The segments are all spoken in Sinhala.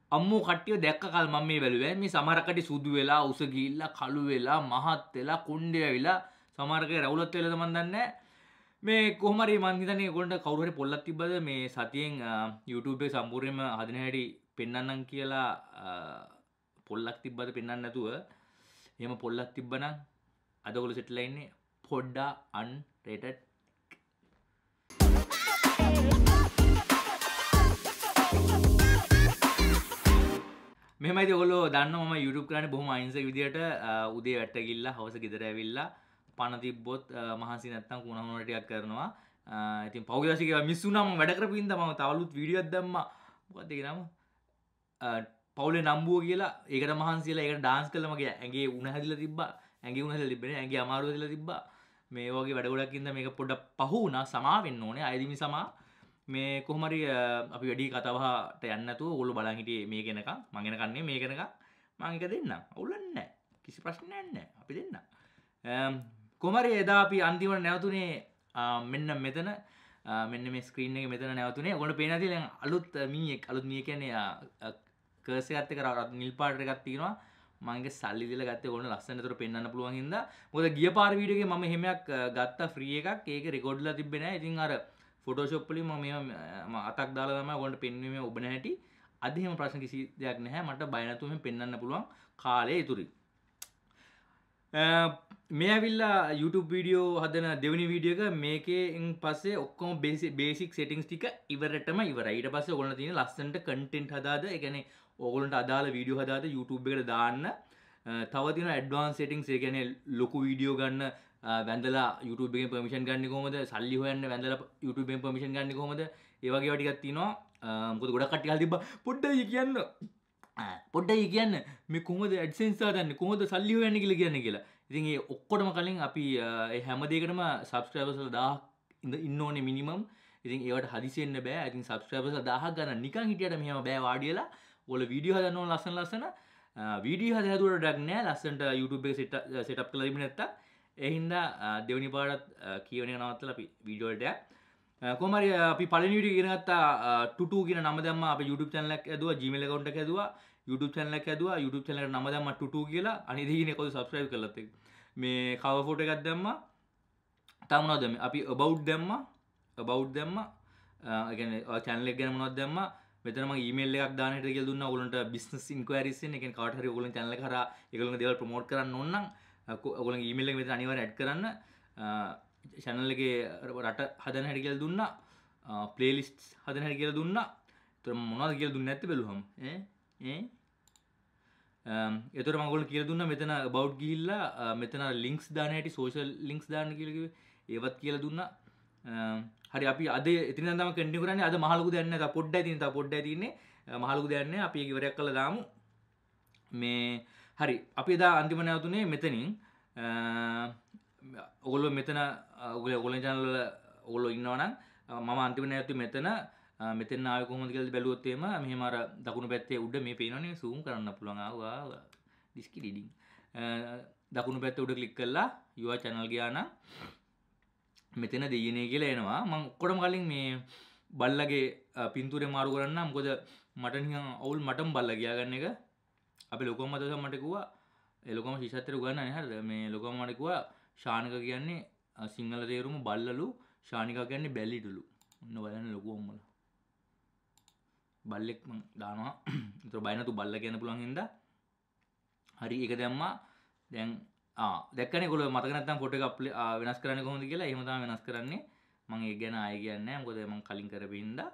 අම්මෝ කට්ටිය දැක්ක කල් මම මේ බැලුවේ. මේ සමහර කට්ටිය සුදු වෙලා, උස ගිහිල්ලා, කළු වෙලා, මහත් වෙලා, කුණ්ඩේ ඇවිලා, සමහරකේ රවුලත් වෙලාද මන් දන්නේ නැහැ. මේ කොහොම හරි මං හිතන්නේ ඒගොල්ලන්ට කවුරු හරි පොල්ලක් තිබ්බද මේ සතියෙන් YouTube එකේ සම්පූර්ණයෙන්ම හදන හැටි පෙන්වන්නම් කියලා පොල්ලක් තිබ්බද පෙන්වන්න නැතුව එහෙම පොල්ලක් තිබ්බනම් අද ඔයගොල්ලෝ සෙට්ලා ඉන්නේ පොඩ්ඩා අන්රේටඩ්. මෙහෙමයි ඉතින් ඔයගොල්ලෝ දන්නවා මම YouTube කරන්නේ බොහොම අහිංසක විදියට උදේ වැටට ගිහිල්ලා හවස ගෙදර ඇවිල්ලා පණ තිබ්බොත් මහන්සි නැත්තම් කුණහුණ ටිකක් කරනවා. ඉතින් පෞද්ගලික දවසේ මිස් වුණා මම වැඩ කරපු ඉඳන් මම තවලුත් වීඩියෝ එකක් දැම්මා. මොකක්ද ඒ නම? පවුලේ නම්බුව කියලා. ඒකට මහන්සියලා ඒකට ඩාන්ස් කළා මගේ ඇඟේ උණ හැදිලා තිබ්බා. ඇඟේ උණ හැදිලා තිබ්බේ නෑ. ඇඟේ අමාරු හැදිලා තිබ්බා. මේ වගේ වැඩ ගොඩක් ඉඳන් මේක පොඩ්ඩක් පහු වුණා. සමා වෙන්න ඕනේ. අයදිමි සමා. මේ කොහොම හරි අපි වැඩි කතාවහට යන්න නැතුව ඕගොල්ලෝ බලන් හිටියේ මේක එනකන්. මං එනකන් නේ මේක එනකන්. මං එක දෙන්නම්. අවුලක් නෑ. කිසි ප්‍රශ්නයක් නෑ. අපි දෙන්නම්. කොමරි එදා අපි අන්තිමට නැවතුනේ මෙන්න මෙතන මෙන්න මේ ස්ක්‍රීන් එකේ මෙතන නැවතුනේ. ඔයගොල්ලෝ පේන ඇති දැන් අලුත් මී කියන්නේ කර්ස් එකත් එක්ක නිල් පාට එකක් තියෙනවා. මම ඒක සල්ලි දීලා ගත්තේ ඔයගොල්ලෝ ලස්සනට උතර පෙන්වන්න පුළුවන් හින්දා. මොකද ගිය පාර වීඩියෝ එකේ මම එහෙමයක් ගත්තා ෆ්‍රී එකක්. ඒක රෙකෝඩ්ලා තිබ්බේ නැහැ. ඉතින් අර ෆොටෝෂොප් වලින් මම අතක් දාලා තමයි ඔයගොල්ලන්ට පෙන්වීමේ ඔබ නැහැටි. අද එහෙම ප්‍රශ්න කිසි දෙයක් නැහැ. මට බය නැතුව මෙහෙම පෙන්වන්න පුළුවන් කාලේ ඉතුරුයි. මේ ඇවිල්ලා YouTube වීඩියෝ හදන දෙවෙනි වීඩියෝ එක මේකෙන් පස්සේ ඔක්කොම බේසික් සෙටින්ග්ස් ටික ඉවරටම ඉවරයි. ඊට පස්සේ ඔයගොල්ලන්ට තියෙන ලස්සනට කන්ටෙන්ට් හදාද, ඒ කියන්නේ ඔයගොල්ලන්ට අදාළ වීඩියෝ හදාද YouTube එකට දාන්න. තව තියෙනවා ඇඩ්වාන්ස් සෙටින්ග්ස්. ඒ කියන්නේ ලොකු වීඩියෝ ගන්න වැඳලා YouTube එකෙන් පර්මිෂන් ගන්න කොහොමද? සල්ලි හොයන්න වැඳලා YouTube එකෙන් පර්මිෂන් ගන්න කොහොමද? ඒ වගේ ඒවා ටිකක් තියෙනවා. මොකද ගොඩක් කට්ටිය අහලා තිබ්බා පොඩ්ඩයි කියන්න මේ කොහොමද AdSense හදන්නේ, කොහොමද සල්ලි හොයන්නේ කියලා කියලා. ඉතින් ඒ ඔක්කොටම කලින් අපි ඒ හැම දෙයකටම subscribers 1000 ඉන්න ඕනේ minimum. ඉතින් ඒවට හදිසි වෙන්න බෑ. ඉතින් subscribers 1000 ගන්න නිකන් හිටියට මෙහෙම බෑ වාඩි වෙලා. ඔයාලා වීඩියෝ හදන්න ඕන ලස්සන වීඩියෝ හදුවට ඩක් නෑ. ලස්සනට YouTube එක set up කරලා තිබුණ නැත්තම් ඒ හින්දා දෙවෙනි පාඩත් කියවන එක නවත්තලා අපි වීඩියෝ වලට යන්න. කොහොම හරි අපි පළවෙනි වීඩියෝ ඉගෙන ගත්තා ටුටු කියන නම දැම්මා. අපි YouTube channel එකක් ඇදුවා, Gmail account එකක් ඇදුවා, YouTube channel එකක් ඇදුවා. YouTube channel එකට නම දැම්මා ටුටු කියලා. අනිත් දිනේ කොහොමද subscribe කරලත් එක්ක. මේ cover photo එකක් දැම්මා. තව මොනවද දැම්මේ? අපි about දැම්මා. ඒ කියන්නේ ඔය channel එක ගැන මොනවද දැම්මා. මෙතන මම email එකක් දාන්න හිටියද කියලා දුන්නා. ඔයගොල්ලන්ට business inquiries එන්නේ. ඒ කියන්නේ කාට හරි ඔයගොල්ලන් channel එක හරහා ඒගොල්ලන්ගේ දේවල් promote කරන්න ඕන නම් ඔයගොල්ලන්ගේ email එක මෙතන අනිවාර්යෙන් add කරන්න. channel එකේ රට හදන හැටි කියලා දුන්නා. playlists හදන හැටි කියලා දුන්නා. ඒතර මොනවද කියලා දුන්නේ නැත්තේ බැලුවම. එතකොට මම ඔයගොල්ලන්ට කියලා දුන්නා මෙතන about ගිහිල්ලා මෙතන links දාන්න හැටි, social links දාන්න කියලා කිව්වේ. ඒවත් කියලා දුන්නා. හරි අපි අද එතනින් තමයි කන්ටිනියු කරන්නේ. අද මහ ලොකු දෙයක් නැහැ. තව පොඩ්ඩයි තියෙන්නේ. මහ ලොකු දෙයක් නැහැ. අපි ඒක ඉවරයක් කරලා දාමු. මේ හරි අපි එදා අන්තිම නැවතුනේ මෙතනින්. ඔයගොල්ලෝ මෙතන ඔයගොල්ලෝ channel වල ඔයගොල්ලෝ ඉන්නවනම් මම අන්තිම නැවතුනේ මෙතන ආවේ කොහොමද කියලා බැලුවොත් එහෙම මෙහෙම අර දකුණු පැත්තේ උඩ මේ පේනවනේ zoom කරන්න පුළුවන් ආවා ඩිස්කි රීඩින්. දකුණු පැත්තේ උඩ ක්ලික් කරලා your channel ගියා නම් මෙතන දෙයනේ කියලා එනවා. මම ඔක්කොටම කලින් මේ බල්ලගේ පින්තූරේ මාරු කරන්න. මොකද මට නිකන් අවුල් මටම බල්ලා ගියා ගන්න එක. අපි ලොකෝම මතක මට කිව්වා ඒ ලොකෝම ශිෂ්‍යත්වයට උගන්වන්නේ හරිද? මේ ලොකෝම මට කිව්වා ශානික කියන්නේ සිංහල තේරුම බල්ලලු, ශානිකා කියන්නේ බැල්ලිටලු. ඔන්න බලන්න ලොකු අම්මලා. බල්ලෙක් මං දානවා. ඒතර බය නැතු බල්ලා කියන්න පුළුවන් හින්දා. හරි ඒක දැම්මා. දැන් දැක්කනේ ඒගොල්ලෝ මතක නැත්නම් ෆොටෝ එක වෙනස් කරන්නේ කොහොමද කියලා. එහෙම තමයි වෙනස් කරන්නේ. මම ඒක ගැන ආයෙ කියන්නේ නැහැ. මොකද මම කලින් කරපින්දා.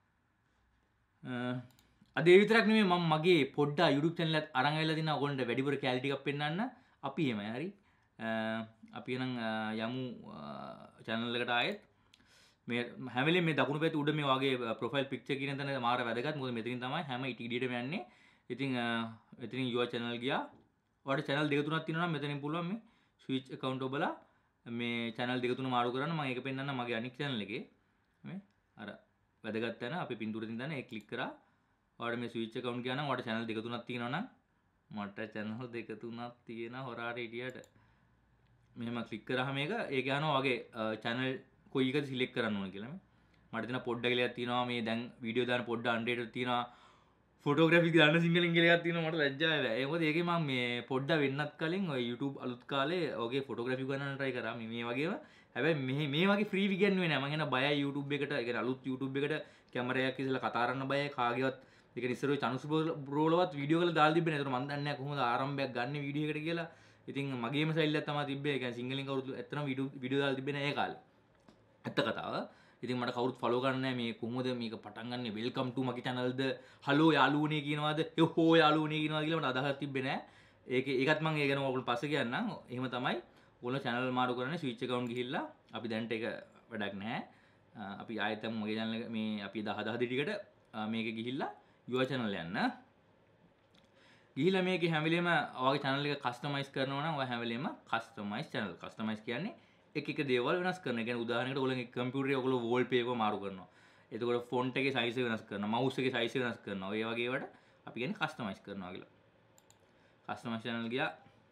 අද ඒ විතරක් නෙමෙයි මම මගේ පොඩ්ඩා YouTube channel එකත් අරන් ආවිල්ලා තිනා ඔයගොල්ලන්ට වැඩිපුර කැලිටි එකක් පෙන්නන්න. අපි එමය හරි. අපි නම් යමු channel එකට ආයෙත්. මේ හැම වෙලේම මේ දකුණු පැත්තේ උඩ මේ වගේ profile picture කියන තැන මාර වැදගත්. මොකද මෙතනින් තමයි හැම ඉටිඩියටම යන්නේ. ඉතින් එතනින් your channel ගියා. ඔයාලට channel දෙක තුනක් තියෙනවා නම් මෙතනින් පුළුවන් මේ switch account ඔබලා මේ channel දෙක තුන මාරු කරන්න. මම ඒක පෙන්නන්න මගේ අනිත් channel එකේ. මේ අර වැදගත් තැන අපි පින්තූරෙන් දාන ඒක ක්ලික් කරා. ඔයාලට මේ switch account ගියා නම් ඔයාලට channel දෙක තුනක් තියෙනවා නම් මට channel දෙක තුනක් තියෙන හොරාට ඉඩියට මෙහෙම ක්ලික් කරාම ඒක යනවා වගේ channel කොයි එකද සිලෙක්ට් කරන්න ඕන කියලා. මට තියෙන පොඩ්ඩ කියලා තියෙනවා මේ දැන් වීඩියෝ දාන පොඩ්ඩ අන්ඩේට් තියෙනවා ෆොටෝග්‍රැෆි ගන්න සිංහලින් කියලා එකක් තියෙනවා මට ලැජ්ජා වෙලා. ඒ මොකද ඒකේ මම මේ පොඩ්ඩක් වෙන්නත් කලින් ඔය YouTube අලුත් කාලේ ඔගේ ෆොටෝග්‍රැෆි ගන්න try කරා මේ වගේම. හැබැයි මේ වගේ ෆ්‍රී ඉගෙනුවේ නෑ. මම එන බයයි YouTube එකට. ඒ කියන්නේ අලුත් YouTube එකට කැමරාවක් ඉස්සලා කතා කරන්න බයයි කාගේවත්. ඒක ඉස්සර ඔය චනුස් බ්‍රෝලවත් වීඩියෝ කරලා දාලා තිබ්බේ නෑ. ඒතර මම දන්නේ නෑ කොහොමද ආරම්භයක් ගන්න වීඩියෝ එකට කියලා. ඉතින් මගේම සයිල් එක තමයි තිබ්බේ. ඒ කියන්නේ සිංහලෙන් කවුරුත් ඇත්තටම වීඩියෝ දාලා තිබ්බේ නෑ ඒ කාලේ. ඇත්ත කතාව. ඉතින් මට කවුරුත් ෆලෝ කරන්නේ නැහැ මේ කොහොමද මේක පටන් ගන්නෙ වෙල්කම් ටු මගේ channel ද හලෝ යාළුවනේ කියනවාද යෝහෝ යාළුවනේ කියනවාද කියලා මට අදහසක් තිබ්බේ නැහැ. ඒකත් මම ඒ ගැන ඔයගොල්ලෝ පස්සේ කියන්නම්. එහෙම තමයි ඔයගොල්ලෝ channel මාරු කරන්නේ switch account ගිහිල්ලා අපි දැන්ට ඒක වැඩක් නැහැ. අපි ආයෙත් මගේ channel එක මේ අපි 10 දිගට මේක ගිහිල්ලා your channel යන්න. ගිහිල්ලා මේකේ හැම වෙලේම ඔයාගේ channel එක customize කරනවා නම් ඔයා හැම වෙලේම customize channel customize කියන්නේ එක දේවල් වෙනස් කරන. ඒ කියන්නේ උදාහරණයකට ඔයගොල්ලෝගේ කම්පියුටරේ ඔයගොල්ලෝ wallpaper මාරු කරනවා. එතකොට font එකේ size එක වෙනස් කරනවා. mouse එකේ size එක වෙනස් කරනවා. ඔය වගේ ඒවාට අපි කියන්නේ customize කරනවා කියලා. customize channel ගියා.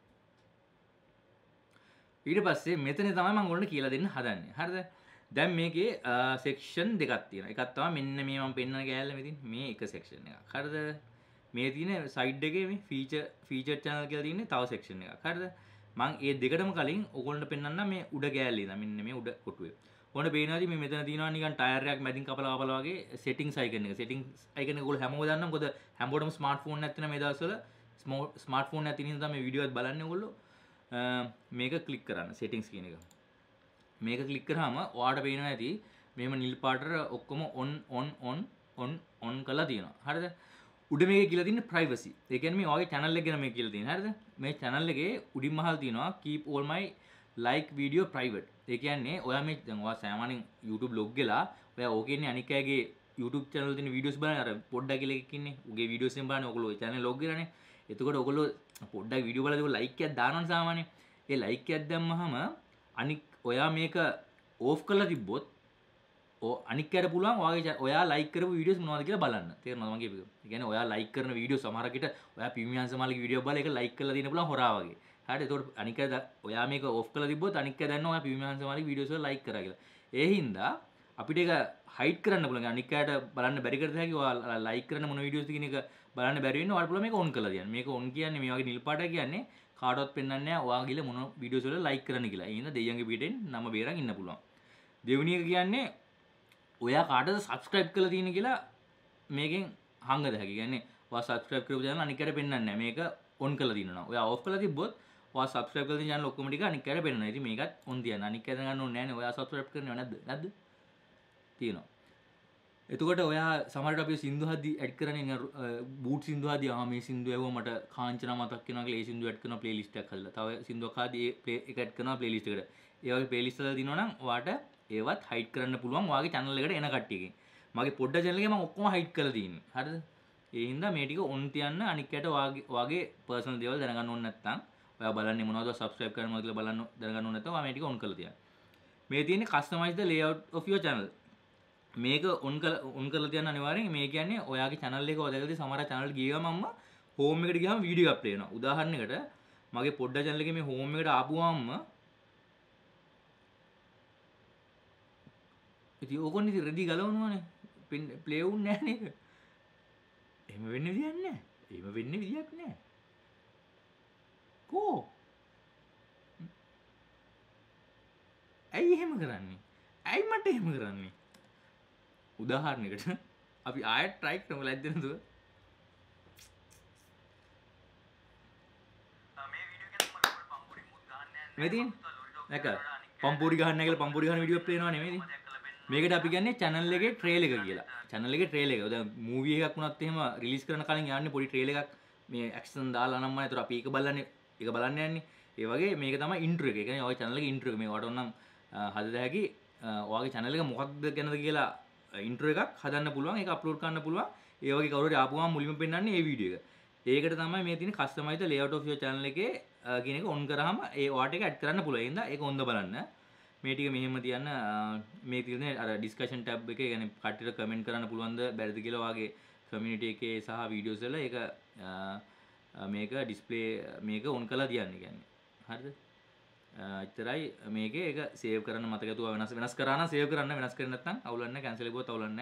ඊට පස්සේ මෙතන තමයි මම ඔයගොල්ලන්ට කියලා දෙන්න හදන්නේ. හරිද? දැන් මේකේ section දෙකක් තියෙනවා. එකක් තමයි මෙන්න මේ මම පෙන්නන කෑල්ල මෙතින් මේ එක section එකක්. හරිද? මේ තියෙන side එකේ මේ feature channel කියලා තියෙන්නේ තව section එකක්. හරිද? මං ඒ දෙකටම කලින් ඔයගොල්ලන්ට පෙන්නන්න මේ උඩ ගෑල්ලේ ඉඳන් මෙන්න මේ උඩ කොටුවේ. ඔයගොල්ලන්ට පේනවාද මේ මෙතන තියෙනවා නිකන් ටයර් එකක් මැදින් කපලා වගේ settings icon එක. settings icon එක ඔයගොල්ලෝ හැමෝම දන්නවා. මොකද හැමෝටම smartphone නැත්නම් මේ දවස්වල smartphone නැති නිසා මේ වීඩියෝ එකත් බලන්නේ ඔයගොල්ලෝ. මේක ක්ලික් කරන්න settings කියන එක. මේක ක්ලික් කරාම ඔයාලට පේනවා ඇති මෙහෙම නිල් පාටට ඔක්කොම on කරලා තියෙනවා. හරිද? උඩ මේකේ කියලා තියෙන්නේ privacy. ඒ කියන්නේ මේ ඔයාගේ channel එක ගැන මේක කියලා තියෙනවා. හරිද? මේ channel එකේ උඩින් මහල් තියෙනවා keep all my like video private. ඒ කියන්නේ ඔයා මේ දැන් ඔයා සාමාන්‍යයෙන් YouTube log ගලා ඔයා ඕකේ ඉන්නේ අනික් අයගේ YouTube channel තියෙන videos බලන අර පොඩ්ඩක් කියලා එකක් ඉන්නේ. උගේ videos එකෙන් බලන්නේ ඔයගොල්ලෝ channel log ගලානේ. එතකොට ඔයගොල්ලෝ පොඩ්ඩක් video බලලා ඔයගොල්ලෝ like එකක් දානවනේ සාමාන්‍යයෙන්. ඒ like එකක් දැම්මහම අනික් ඔයා මේක off කරලා තිබ්බොත් අනික් අයට පුළුවන් ඔයා ලයික් කරපු වීඩියෝස් මොනවද කියලා බලන්න. තේරෙනවද මම කියපේ? ඒ කියන්නේ ඔයා ලයික් කරන වීඩියෝ සමහරකට ඔයා ප්‍රීමියම් සමාලගේ වීඩියෝ බලලා ඒක ලයික් කරලා තියෙන පුළුවන් හොරා වගේ. හරිද? ඒතකොට අනික් අය ඔයා මේක ඔෆ් කරලා තිබ්බොත් අනික් අය දන්නවා ඔයා ප්‍රීමියම් සමාලගේ වීඩියෝස් වල ලයික් කරා කියලා. ඒ හින්දා අපිට ඒක හයිඩ් කරන්න පුළුවන්. අනික් අයට බලන්න බැරි කරද හැකි ඔයා ලයික් කරන මොන වීඩියෝස්ද කියන එක බලන්න බැරි වෙන්නේ ඔයාලට පුළුවන් මේක ඔන් කරලා තියන්න. මේක ඔන් කියන්නේ මේ වගේ නිල් පාට කියන්නේ කාටවත් පෙන්වන්නේ නැහැ ඔයා ගිහලා මොන වීඩියෝස් වල ලයික් කරන්න කියලා. ඒ හින්දා දෙයියන්ගේ පිටෙන් නම බේරන් ඉන්න පුළුවන්. දෙවෙනි එක කියන්නේ ඔයා කාටද subscribe කරලා තියෙන්නේ කියලා මේකෙන් හංගද හැකි. කියන්නේ ඔයා subscribe කරපු channel අනික් අයට පෙන්වන්නේ නැහැ. මේක on කරලා තියෙනවා. ඔයා off කරලා තිබ්බොත් ඔයා subscribe කරලා තියෙන channel ඔක්කොම ටික අනික් අයට පෙන්වනවා. ඉතින් මේකත් on තියන්න. අනික් අයට ගන්න ඕනේ නැහැ නේ. ඔයා subscribe කරනව නැද්ද? නැද්ද? තියෙනවා. එතකොට ඔයා සමහරවිට අපි සින්දු හදි ඇඩ් කරන්නේ බූට් සින්දු හදි මේ සින්දු ඇහුවා මට කාංචනා මතක් වෙනවා කියලා ඒ සින්දු ඇඩ් කරනවා ප්ලේලිස්ට් එකක් හදලා. තව සින්දුවක් හදි ඒ එක ඇඩ් කරනවා ප්ලේලිස්ට් එකට. ඒ වගේ ප්ලේලිස්ට් වල දිනනවා නම් ඔයාට ඒවත් හයිඩ් කරන්න පුළුවන් ඔයාගේ channel එකට එන කට්ටියකින්. මගේ පොඩ්ඩ channel එකේ මම ඔක්කොම හයිඩ් කරලා තියෙන්නේ. හරිද? ඒ හින්දා මේ ටික on තියන්න අනික් අයට ඔයාගේ personal දේවල් දැනගන්න ඕනේ නැත්නම් ඔයා බලන්නේ මොනවද subscribe කරනවද කියලා බලන්න දැනගන්න ඕනේ නැත්නම් ඔයා මේ ටික on කරලා තියන්න. මේ තියෙන්නේ customize the layout of your channel. මේක on කරලා තියන්න අනිවාර්යෙන්. මේ කියන්නේ ඔයාගේ channel එක ඔය දැකලා සමහර channel ගියම මම home එකට ගියාම වීඩියෝ එකක් play වෙනවා. උදාහරණයකට මගේ පොඩ්ඩ channel එකේ මේ home එකට ආපුවාම ඉතින් ඕකොන් ඉතින් රෙදි ගලවනවානේ. ප්ලේ වුන්නේ නැහැ නේද? එහෙම වෙන්නේ විදියක් නැහැ. එහෙම වෙන්නේ විදියක් නැහැ. කෝ? ඇයි එහෙම කරන්නේ? ඇයි මට එහෙම කරන්නේ? උදාහරණයකට අපි ආයෙත් try කරමු ලැජ්ජ නැතුව. මේ වීඩියෝ එකෙන් මම පම්පුරි මුත් ගහන්නේ නැහැ. මේ තියෙන්නේ. නැක පම්පුරි ගහන්න නැහැ කියලා පම්පුරි ගහන වීඩියෝ ප්ලේ වෙනවා නෙමෙයි. මේකට අපි කියන්නේ channel එකේ trail එක කියලා. channel එකේ trail එක. දැන් movie එකක් වුණත් එහෙම release කරන කලින් යන්නේ පොඩි trail එකක් මේ action දාලා නම් මම ඒතර අපි ඒක බලන්නේ යන්නේ. ඒ වගේ මේක තමයි intro එක. ඒ කියන්නේ ඔය channel එකේ intro එක. මේක වටොන්නම් හදද හැකි ඔයාගේ channel එක මොකක්ද ගැනද කියලා intro එකක් හදන්න පුළුවන්. ඒක upload කරන්න පුළුවන්. ඒ වගේ කවුරු හරි ආපුවම මුලින්ම පෙන්නන්නේ මේ වීඩියෝ එක. ඒකට තමයි මේ තියෙන customize the layout of your channel එකේ කියන එක on කරාම ඒ ඔයාට ඒක add කරන්න පුළුවන්. ඒ හින්දා ඒක on ද බලන්න. මේ ටික මෙහෙම තියන්න. මේ තියෙන්නේ අර discussion tab එකේ يعني කට්ටියට comment කරන්න පුළුවන්ද බැරිද කියලා ඔයාගේ community එකේ සහ videos වල ඒක මේක display මේක on කරලා තියන්න කියන්නේ. හරිද? එච්චරයි මේකේ ඒක save කරන්න මතක ඇතුව වෙනස් කරා නම් save කරන්න වෙනස් කරේ නැත්නම් අවුලක් නැහැ cancel එකුවත් අවුලක් නැහැ.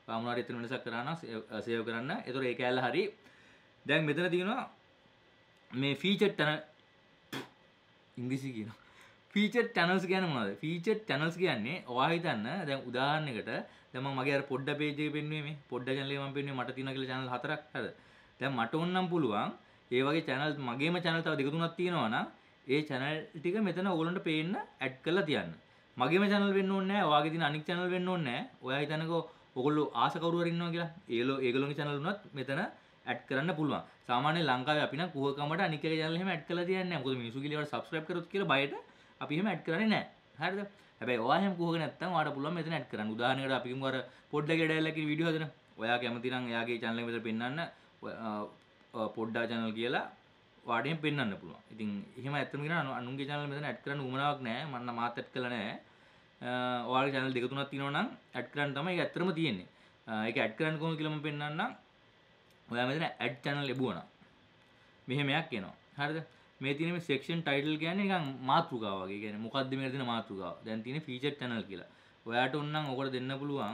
මොනවාරි එතන වෙනසක් කරා නම් සේව් කරන්න. ඒතකොට ඒ කැලේ හරි දැන් මෙතන තියෙනවා මේ ෆීචර් channel ඉංග්‍රීසි කියනවා. ෆීචර් channels කියන්නේ මොනවද? ෆීචර් channels කියන්නේ ඔයා හිතන්න දැන් උදාහරණයකට දැන් මම මගේ අර පොඩ්ඩ page එක පෙන්නුවේ මේ පොඩ්ඩ channel එක මම පෙන්නුවේ මට තියෙනවා කියලා channel 4ක් හරිද? දැන් මට ඕනනම් පුළුවන් ඒ වගේ channel මගේම channel තව දෙක තුනක් තියෙනවා නම් ඒ channel ටික මෙතන ඕගොල්ලන්ට පේන්න ඇඩ් කරලා තියන්න. මගේම channel වෙන්න ඕනේ නැහැ. ඔයාගේ තියෙන අනික් channel වෙන්න ඕනේ නැහැ. ඔයා හිතන්නකෝ ඔයගොල්ලෝ ආස කවුරු හරි ඉන්නවා කියලා. ඒගොල්ලෝගේ channel උනත් මෙතන ඇඩ් කරන්න පුළුවන්. සාමාන්‍යයෙන් ලංකාවේ අපි නම් කුහකමට අනික් එකේ channel එහෙම ඇඩ් කරලා තියන්නේ නැහැ. මොකද මිනිස්සු කියලා ඒවට subscribe කරොත් කියලා බයට අපි එහෙම ඇඩ් කරන්නේ නැහැ. හරිද? හැබැයි ඔයා එහෙම කුහක නැත්තම් ඔයාට පුළුවන් මෙතන ඇඩ් කරන්න. උදාහරණයකට අපි කිව්ව අර පොඩ්ඩක් ඉඩයලා කියන වීඩියෝ හදන. ඔයා කැමති නම් එයාගේ channel එක මෙතන පෙන්නන්න පොඩ්ඩා channel කියලා ඔයාට එහෙම පෙන්වන්න පුළුවන්. ඉතින් එහෙම ඇත්තම කියනවා අනුන්ගේ channel මෙතන ඇඩ් කරන්න උවමනාවක් නැහැ. මම මාත් ඇඩ් කළා නැහැ. ඔයාගේ channel දෙක තුනක් තියෙනවා නම් ඇඩ් කරන්න තමයි ඒක ඇත්තටම තියෙන්නේ. ඒක ඇඩ් කරන්න කොහොමද කියලා මම පෙන්නන්නම්. ඔයා මෙතන ඇඩ් channel ලැබුවා නම් මෙහෙම එකක් එනවා. හරිද? මේ තියෙන මේ section title කියන්නේ නිකන් මාතෘකාව වගේ. කියන්නේ මොකද්ද මේකට දෙන මාතෘකාව. දැන් තියෙන්නේ featured channel කියලා. ඔයාට ඕන නම් ඔකට දෙන්න පුළුවන්.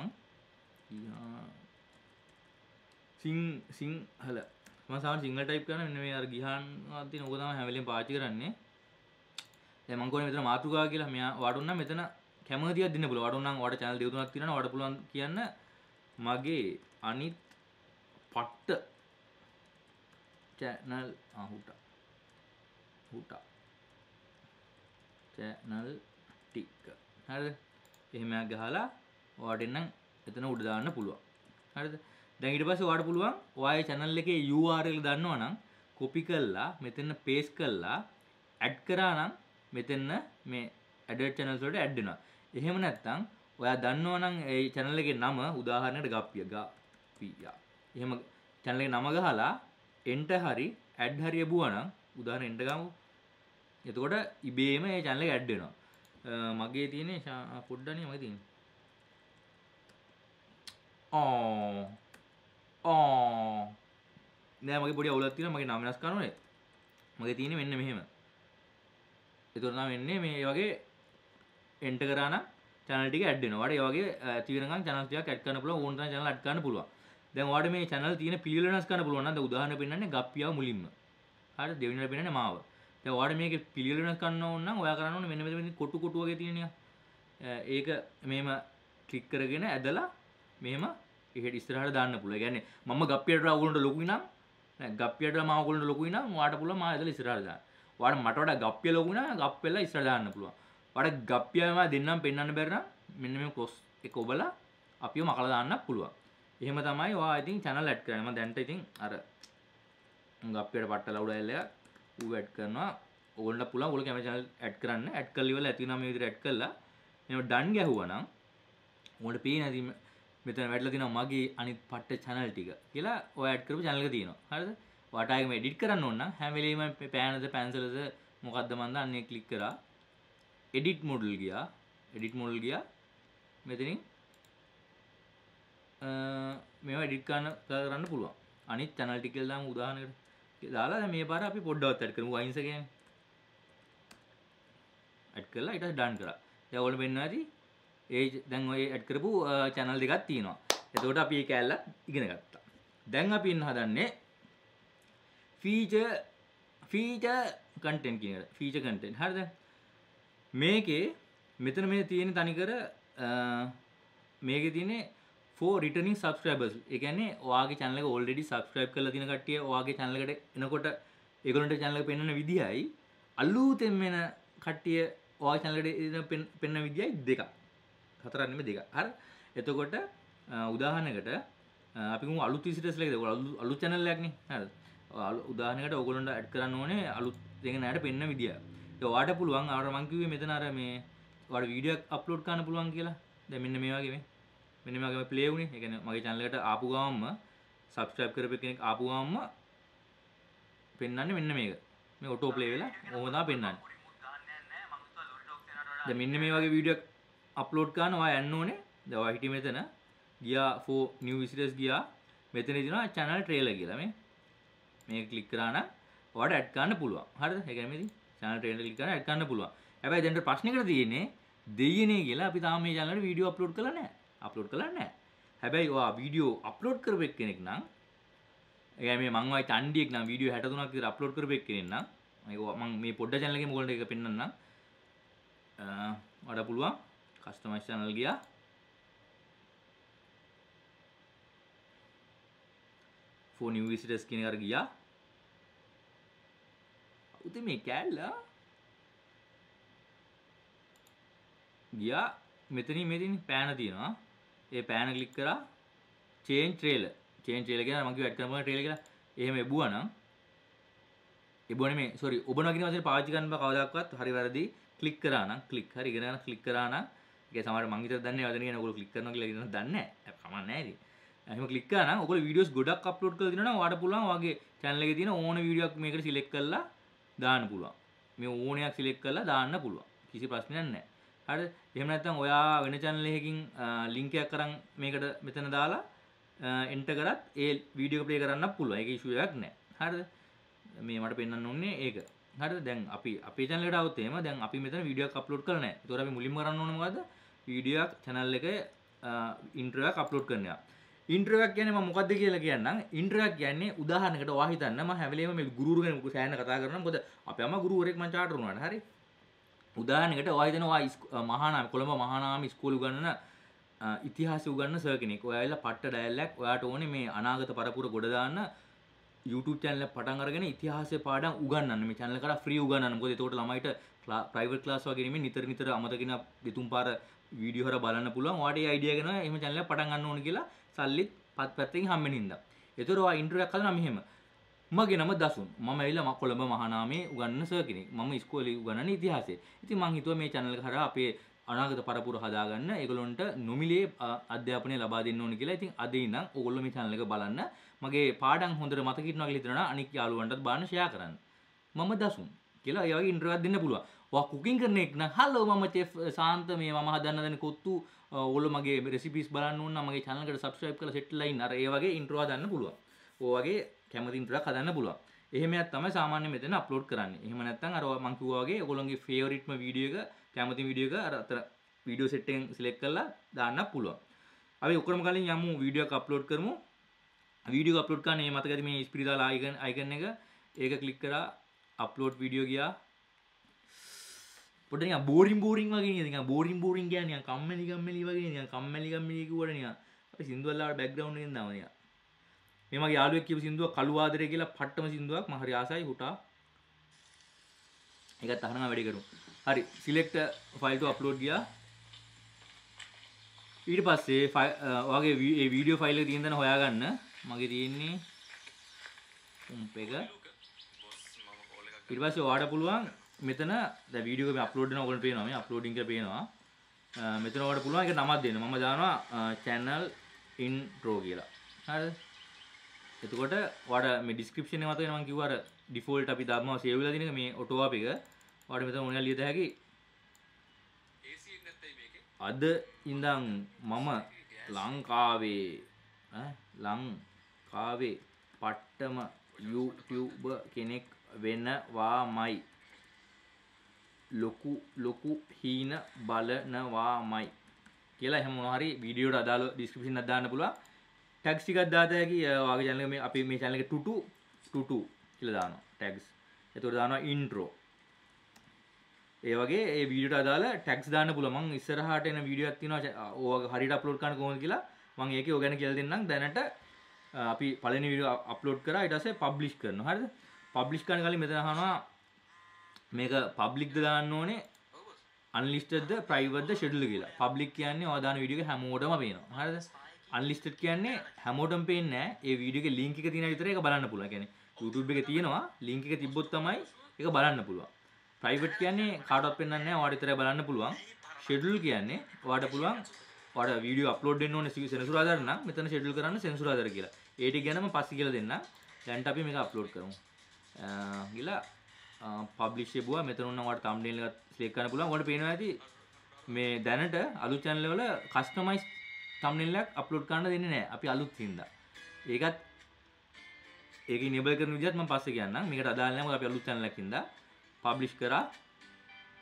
සිංහල. මම සාමාන්‍ය සිංහල type කරන මෙන්න මේ අර ගිහාන් වල තියෙන ඕක තමයි හැම වෙලෙම පාවිච්චි කරන්නේ. දැන් මම කියන්නේ මෙතන මාතෘකාව කියලා. මෙයා ඔයාට ඕන නම් මෙතන කැමතියක් දෙන්න පුළුවන්. ඔයාට ඕන නම් ඔයාට channel දෙක තුනක් තියෙනවා. ඔයාට පුළුවන් කියන්න මගේ අනිත් පට්ට channel හුටා channel ටික හරිද එහෙම ගහලා ඔයාට එන්නම් එතන උඩ දාන්න පුළුවන් හරිද දැන් ඊට පස්සේ ඔයාට පුළුවන් ඔයාගේ channel එකේ URL දන්නවනම් copy කරලා මෙතන paste කරලා add කරා නම් මෙතන මේ added channels වලට add වෙනවා එහෙම නැත්නම් ඔයා දන්නවනම් ඒ channel එකේ නම උදාහරණයකට ගප්පියා එහෙම channel එකේ නම ගහලා enter හරි add හරි යබුවා නම් උදාහරණ enter ගමු එතකොට ඉබේම මේ channel එක add වෙනවා මගේ තියෙන්නේ පොඩ්ඩනේ මගේ තියෙන්නේ නෑ මගේ පොඩි අවුලක් තියෙනවා මගේ නම වෙනස් කරන්න ඕනේ මගේ තියෙන්නේ මෙන්න මෙහෙම එතකොට නම් වෙන්නේ මේ වගේ enter කරා නම් channel ටික add වෙනවා. ඔයාලට ඒ වගේ ඇති වෙනකන් channel ටිකක් add කරන්න පුළුවන්. ඕන තරම් channel add කරන්න පුළුවන්. දැන් ඔයාලට මේ channel තියෙන පිළිවෙල වෙනස් කරන්න පුළුවන් නම් දැන් උදාහරණ පෙන්නන්නේ ගප්පියාව මුලින්ම. හරිද? දෙවෙනිවට පෙන්නන්නේ මාව. දැන් ඔයාලට මේකේ පිළිවෙල වෙනස් කරන්න ඕන නම් ඔයා කරන්න ඕනේ මෙන්න මෙතන කොටු කොටු වගේ තියෙන එක. ඒක මෙහෙම ක්ලික් කරගෙන ඇදලා මෙහෙම එහෙට ඉස්සරහට දාන්න පුළුවන්. ඒ කියන්නේ මම ගප්පියට වඩා ඔයගොල්ලන්ට ලොකුයි නම් නෑ ගප්පියට වඩා මම ඔයගොල්ලන්ට ලොකුයි නම් ඔයාලට පුළුවන් මාව ඇදලා ඉස්සරහට දාන්න. ඔයාලට මට වඩා ගප්පිය ලොකු නම් ගප්පෙලා ඉස්සරහට දාන්න පුළුවන්. ඔයාලට ගප්පියම දෙන්නම් පෙන්වන්න බැරි නම් මෙන්න මේ ක්‍රොස් එක ඔබලා අපිව මකලා දාන්නත් පුළුවන්. එහෙම තමයි ඔයා ඉතින් channel add කරන්නේ. මම දැන්ට ඉතින් අර ගප්පියට පට්ටලා උඩ ඇල්ලලා ඌ add කරනවා. ඕගොල්ලන්ට පුළුවන් ඔයගොල්ලෝ කැමති channel add කරන්න. add කරලා ඉවරලා ඇති නම් මේ විදිහට add කරලා එහෙම done ගැහුවා නම් ඔයාලට පේන්නේ නැති මෙතන වැටලා තියෙනවා මගේ අනිත් පට්ට channel ටික කියලා ඔය add කරපු channel එක තියෙනවා. හරිද? ඔයාට ආයෙම edit කරන්න ඕන නම් හැම වෙලෙම පෑනද පැන්සලද මොකද්ද මන්ද අන්නේ ක්ලික් කරා edit model ගියා මෙතනින් මේවා edit කරන්න පුළුවන්. අනිත් channel ටික කියලා දාමු උදාහරණයකට. දාලා දැන් මේ පාර අපි පොඩ්ඩවත් add කරමු වයින්ස් එකෙන්. add කරලා ඊට පස්සේ done කරා. දැන් ඔයාලට වෙන්න ඇති ඒ දැන් ඔය add කරපු channel දෙකක් තියෙනවා. එතකොට අපි ඒක ඇල්ලත් ඉගෙන ගත්තා. දැන් අපි ඉන්න හදන්නේ feature content කියන එක. feature content. හරිද? මේකේ මෙතන මේ තියෙන තනිකර මේකේ තියෙන්නේ for returning subscribers. ඒ කියන්නේ ඔයාගේ channel එක already subscribe කරලා තියෙන කට්ටිය ඔයාගේ channel එකට එනකොට ඒගොල්ලන්ට channel එක පෙන්වන විදිහයි අලුතෙන් එන කට්ටිය ඔයාගේ channel එකට පෙන්වන විදිහයි දෙකක්. හතරක් නෙමෙයි දෙකක්. හරි? එතකොට උදාහරණයකට අපි ගමු අලුත් visitors ලේකද අලුත් channel එකක් නේ. හරිද? උදාහරණයකට ඕගොල්ලන්ට add කරන්න ඕනේ අලුත් දෙක නෑට පෙන්වන විදිය. ඒක ඔයාට පුළුවන් අර මං කිව්වේ මෙතන අර මේ ඔයාට වීඩියෝ එකක් අප්ලෝඩ් කරන්න පුළුවන් කියලා. දැන් මෙන්න මේ වගේ මෙන්න මේ වගේ ප්ලේ වුනේ. ඒ කියන්නේ මගේ channel එකට ආපු ගමන්ම subscribe කරපු කෙනෙක් ආපු ගමන්ම පෙන්වන්නේ මෙන්න මේක. මේ ඔටෝ ප්ලේ වෙලා ඕම තමයි පෙන්වන්නේ. දැන් මෙන්න මේ වගේ වීඩියෝ එකක් අප්ලෝඩ් කරන ඔයා යන්න ඕනේ. දැන් ඔයා හිටියේ මෙතන ගියා for new visitors ගියා. මෙතන තියෙනවා channel trailer කියලා මේක ක්ලික් කරා නම් ඔයාලට ඇඩ් කරන්න පුළුවන්. හරිද? ඒ කියන්නේ මේ channel trailer ක්ලික් කරලා ඇඩ් කරන්න පුළුවන්. හැබැයි දැන් ප්‍රශ්නයකට තියෙන්නේ දෙයියනේ කියලා අපි තාම මේ channel එකට වීඩියෝ අප්ලෝඩ් කරලා නැහැ. අප්ලෝඩ් කරලා නැහැ. හැබැයි ඔයා වීඩියෝ අප්ලෝඩ් කරපු එක්කෙනෙක් නම් ඒ මේ මං වයි චණ්ඩියෙක් නම් වීඩියෝ 63ක් විතර අප්ලෝඩ් කරපු එක්කෙනෙක් නම් මම මේ පොඩ්ඩ channel එකේ මොකලට එක පෙන්නන්නම්. ඔයාලට පුළුවන් කස්ටමයිස් channel ගියා. for new visitors කියන එකට ගියා. උතේ මේ කැල්ල ගියා මෙතනින් පෑන තියෙනවා. ඒ පෑන ක්ලික් කරා change trailer කියලා මම කිව්වා ඇඩ් කරන්න trailer කියලා. එහෙම එබුවා නම් එබුවා නෙමෙයි sorry ඔබනවා කියන වචනේ පාවිච්චි කරන්න බෑ කවදාවත් හරි වැරදි. ක්ලික් කරා නම් ක්ලික් හරි ඉගෙන ගන්න ක්ලික් කරා නම් ඒක සමහරවිට මං විතර දන්නේ වචන කියන ඔයගොල්ලෝ ක්ලික් කරනවා කියලා ඉගෙන දන්නේ නැහැ. කමක් නැහැ ඉතින්. එහෙම ක්ලික් කරා නම් ඔයගොල්ලෝ වීඩියෝස් ගොඩක් අප්ලෝඩ් කරලා දිනවා නම් ඔයාලට පුළුවන් ඔයාගේ channel එකේ තියෙන ඕන වීඩියෝ එකක් මේකට සිලෙක්ට් කරලා දාන්න පුළුවන්. මේ ඕනයක් සිලෙක්ට් කරලා දාන්න පුළුවන්. කිසි ප්‍රශ්නයක් නැහැ. හරිද? එහෙම නැත්නම් ඔයා වෙන channel එකකින් link එකක් අරන් මේකට මෙතන දාලා enter කරත් ඒ වීඩියෝ එක play කරන්නත් පුළුවන්. ඒක issue එකක් නැහැ. හරිද? මේ මට පෙන්වන්න ඕනේ ඒක. හරිද? දැන් අපි අපේ channel එකට આવුත් එහෙම දැන් අපි මෙතන වීඩියෝ එකක් අප්ලෝඩ් කරලා නැහැ. ඒතකොට අපි මුලින්ම කරන්න ඕනේ මොකද්ද? වීඩියෝ එකක් channel එකේ intro එකක් අප්ලෝඩ් කරනවා. intro එකක් කියන්නේ මම මොකද්ද කියලා කියන්නම්. intro එකක් කියන්නේ උදාහරණයකට ඔයා හිතන්න මම හැම වෙලේම මේ ගුරුවරු ගැන සෑහෙන කතා කරනවා. මොකද අපේ අම්මා ගුරුවරයෙක් මම චාටර් වුණාට. හරි? උදාහරණයකට ඔයා හිතන ඔයා මහානාම කොළඹ මහානාම ඉස්කෝලේ උගන්වන ඉතිහාසය උගන්වන සර් කෙනෙක්. ඔයා ඇවිල්ලා පට්ට ඩයලොග් ඔයාට ඕනේ මේ අනාගත පරපුර ගොඩ දාන්න YouTube channel එක පටන් අරගෙන ඉතිහාසයේ පාඩම් උගන්වන්න. මේ channel එකට free උගන්වන්න. මොකද එතකොට ළමයිට private class වගේ නෙමෙයි නිතර අමතකින දෙතුන් පාර වීඩියෝ හරහා බලන්න පුළුවන්. ඔයාට ඒ idea එක එහෙම channel එක පටන් ගන්න ඕනේ කියලා සල්ලිත් පැත්තකින් හම්බෙන්න හින්දා. ඒතර ඔයා intro එකක් හදනවා මෙහෙම. මගේ නම දසුන්. මම ඇවිල්ලා කොළඹ මහානාමේ උගන්වන සර් කෙනෙක්. මම ඉස්කෝලේ උගන්වන ඉතිහාසය. ඉතින් මං හිතුවා මේ channel එක හරහා අපේ අනාගත පරපුර හදාගන්න ඒගොල්ලොන්ට නොමිලේ අධ්‍යාපනය ලබා දෙන්න ඕනේ කියලා. ඉතින් අද ඉඳන් ඕගොල්ලෝ මේ channel එක බලන්න. මගේ පාඩම් හොඳට මතක හිටිනවා කියලා හිතනවා අනික් යාළුවන්ටත් බලන්න ෂෙයා කරන්න. මම දසුන් කියලා ඒ වගේ ඉන්ට්‍රෝ එකක් දෙන්න පුළුවන්. ඔයා කුකින් කරන එක නම් හලෝ මම චෙෆ් සාන්ත මේ මම හදන්න දෙන කොත්තු ඕගොල්ලෝ මගේ රෙසිපීස් බලන්න ඕන නම් මගේ channel එකට subscribe කරලා set වෙලා ඉන්න. අර ඒ වගේ ඉන්ට්‍රෝ හදන්න පුළුවන්. ඔය වගේ කැමති ඉන්ට්‍රෝ එකක් හදන්න පුළුවන්. එහෙම එකක් තමයි සාමාන්‍යයෙන් මෙතන අප්ලෝඩ් කරන්නේ. එහෙම නැත්නම් අර මම කිව්වා වගේ ඔයගොල්ලෝගේ ෆේවරිට්ම වීඩියෝ එක කැමති වීඩියෝ එක අර අතර වීඩියෝ සෙට් එකෙන් සිලෙක්ට් කරලා දාන්න පුළුවන්. අපි ඔක්කොම කලින් යමු වීඩියෝ එක අප්ලෝඩ් කරමු. වීඩියෝ අප්ලෝඩ් කරන්න මේ මතකද මේ ස්පිරිතාල අයිකන් එක ඒක ක්ලික් කරා අප්ලෝඩ් වීඩියෝ ගියා. පොඩ්ඩක් නිකන් බෝරින් වගේ නේද? නිකන් බෝරින් කියන්නේ නිකන් කම්මැලි වගේ නිකන් කම්මැලි කිව්වට නිකන් අපි සින්දුවල්ලාට බෑග්ග්‍රවුන්ඩ් එකෙන් දානවා නිකන්. මේ මගේ යාළුවෙක් කියපු සින්දුවක් කළු ආදරේ කියලා පට්ටම සින්දුවක් මම හරි ආසයි හුටා. ඒකත් අහනම වැඩි කරමු. හරි සිලෙක්ට් ෆයිල් to අප්ලෝඩ් ගියා. ඊට පස්සේ ඔයාගේ මේ වීඩියෝ ෆයිල් එක තියෙන තැන හොයාගන්න. මගේ තියෙන්නේ කොම්ප් එක. ඊට පස්සේ ඔයාට පුළුවන් මෙතන දැන් වීඩියෝ එක මේ අප්ලෝඩ් වෙනවා ඔයගොල්ලන්ට පේනවා මේ අප්ලෝඩින් කියලා පේනවා. මෙතන ඔයාට පුළුවන් ඒක නමක් දෙන්න. මම දානවා channel intro කියලා. හරිද? එතකොට ඔයාට මේ description එක මත වෙන මම කිව්වා අර default අපි දාපුවම save වෙලා තියෙන එක මේ auto up එක. ඔයාට මෙතන මොනවා ලියද හැකි? AC එක නැත්තයි මේකේ. අද ඉඳන් මම ලංකාවේ පට්ටම YouTuber කෙනෙක් වෙනවාමයි. ලොකු හීන බලනවාමයි කියලා එහෙම මොනවා හරි වීඩියෝට අදාළ description එකක් දාන්න පුළුවන්. tags ටිකක් දාත හැකි. ඔයාගේ channel එක මේ අපි මේ channel එකේ tutu කියලා දානවා tags. එතකොට දානවා intro. ඒ වගේ ඒ වීඩියෝට අදාළ tags දාන්න පුළුවන්. මම ඉස්සරහට එන වීඩියෝ එකක් තියෙනවා. ඕවා හරියට අප්ලෝඩ් කරන්න කොහොමද කියලා මම ඒකේ ඔය ගැන කියලා දෙන්නම්. දැනට අපි පළවෙනි වීඩියෝ අප්ලෝඩ් කරා. ඊට පස්සේ publish කරනවා. හරිද? publish කරන කලින් මෙතන අහනවා මේක public ද දාන්න ඕනේ unlisted ද private ද schedule කියලා. public කියන්නේ ඔයා දාන වීඩියෝ එක හැමෝටම පේනවා. හරිද? unlisted කියන්නේ හැමෝටම පේන්නේ නැහැ. ඒ වීඩියෝ එකේ link එක තියෙන විතරයි ඒක බලන්න පුළුවන්. කියන්නේ YouTube එකේ තියෙනවා link එක තිබ්බොත් තමයි ඒක බලන්න පුළුවන්. private කියන්නේ කාටවත් පෙන්වන්නේ නැහැ. ඔයාට විතරයි බලන්න පුළුවන්. schedule කියන්නේ ඔයාට පුළුවන් ඔයාට වීඩියෝ අප්ලෝඩ් වෙන්න ඕනේ සෙනසුරාදාට නම් මෙතන schedule කරන්න සෙනසුරාදාට කියලා. ඒ ටික ගැන මම පස්සේ කියලා දෙන්නම්. දැන්ට අපි මේක අප්ලෝඩ් කරමු. ගිලා publish එබුවා මෙතන උන්න ඔයාලට thumbnail එකක් select කරන්න පුළුවන්. ඔයාලට පේනවා ඇති මේ දැනට අලුත් channel වල customize thumbnail එකක් upload කරන්න දෙන්නේ නැහැ. අපි අලුත් හින්දා. ඒක enable කරන විදිහත් මම පස්සේ කියන්නම්. මේකට අදාළ නැහැ මොකද අපි අලුත් channel එකක් හින්දා publish කරා.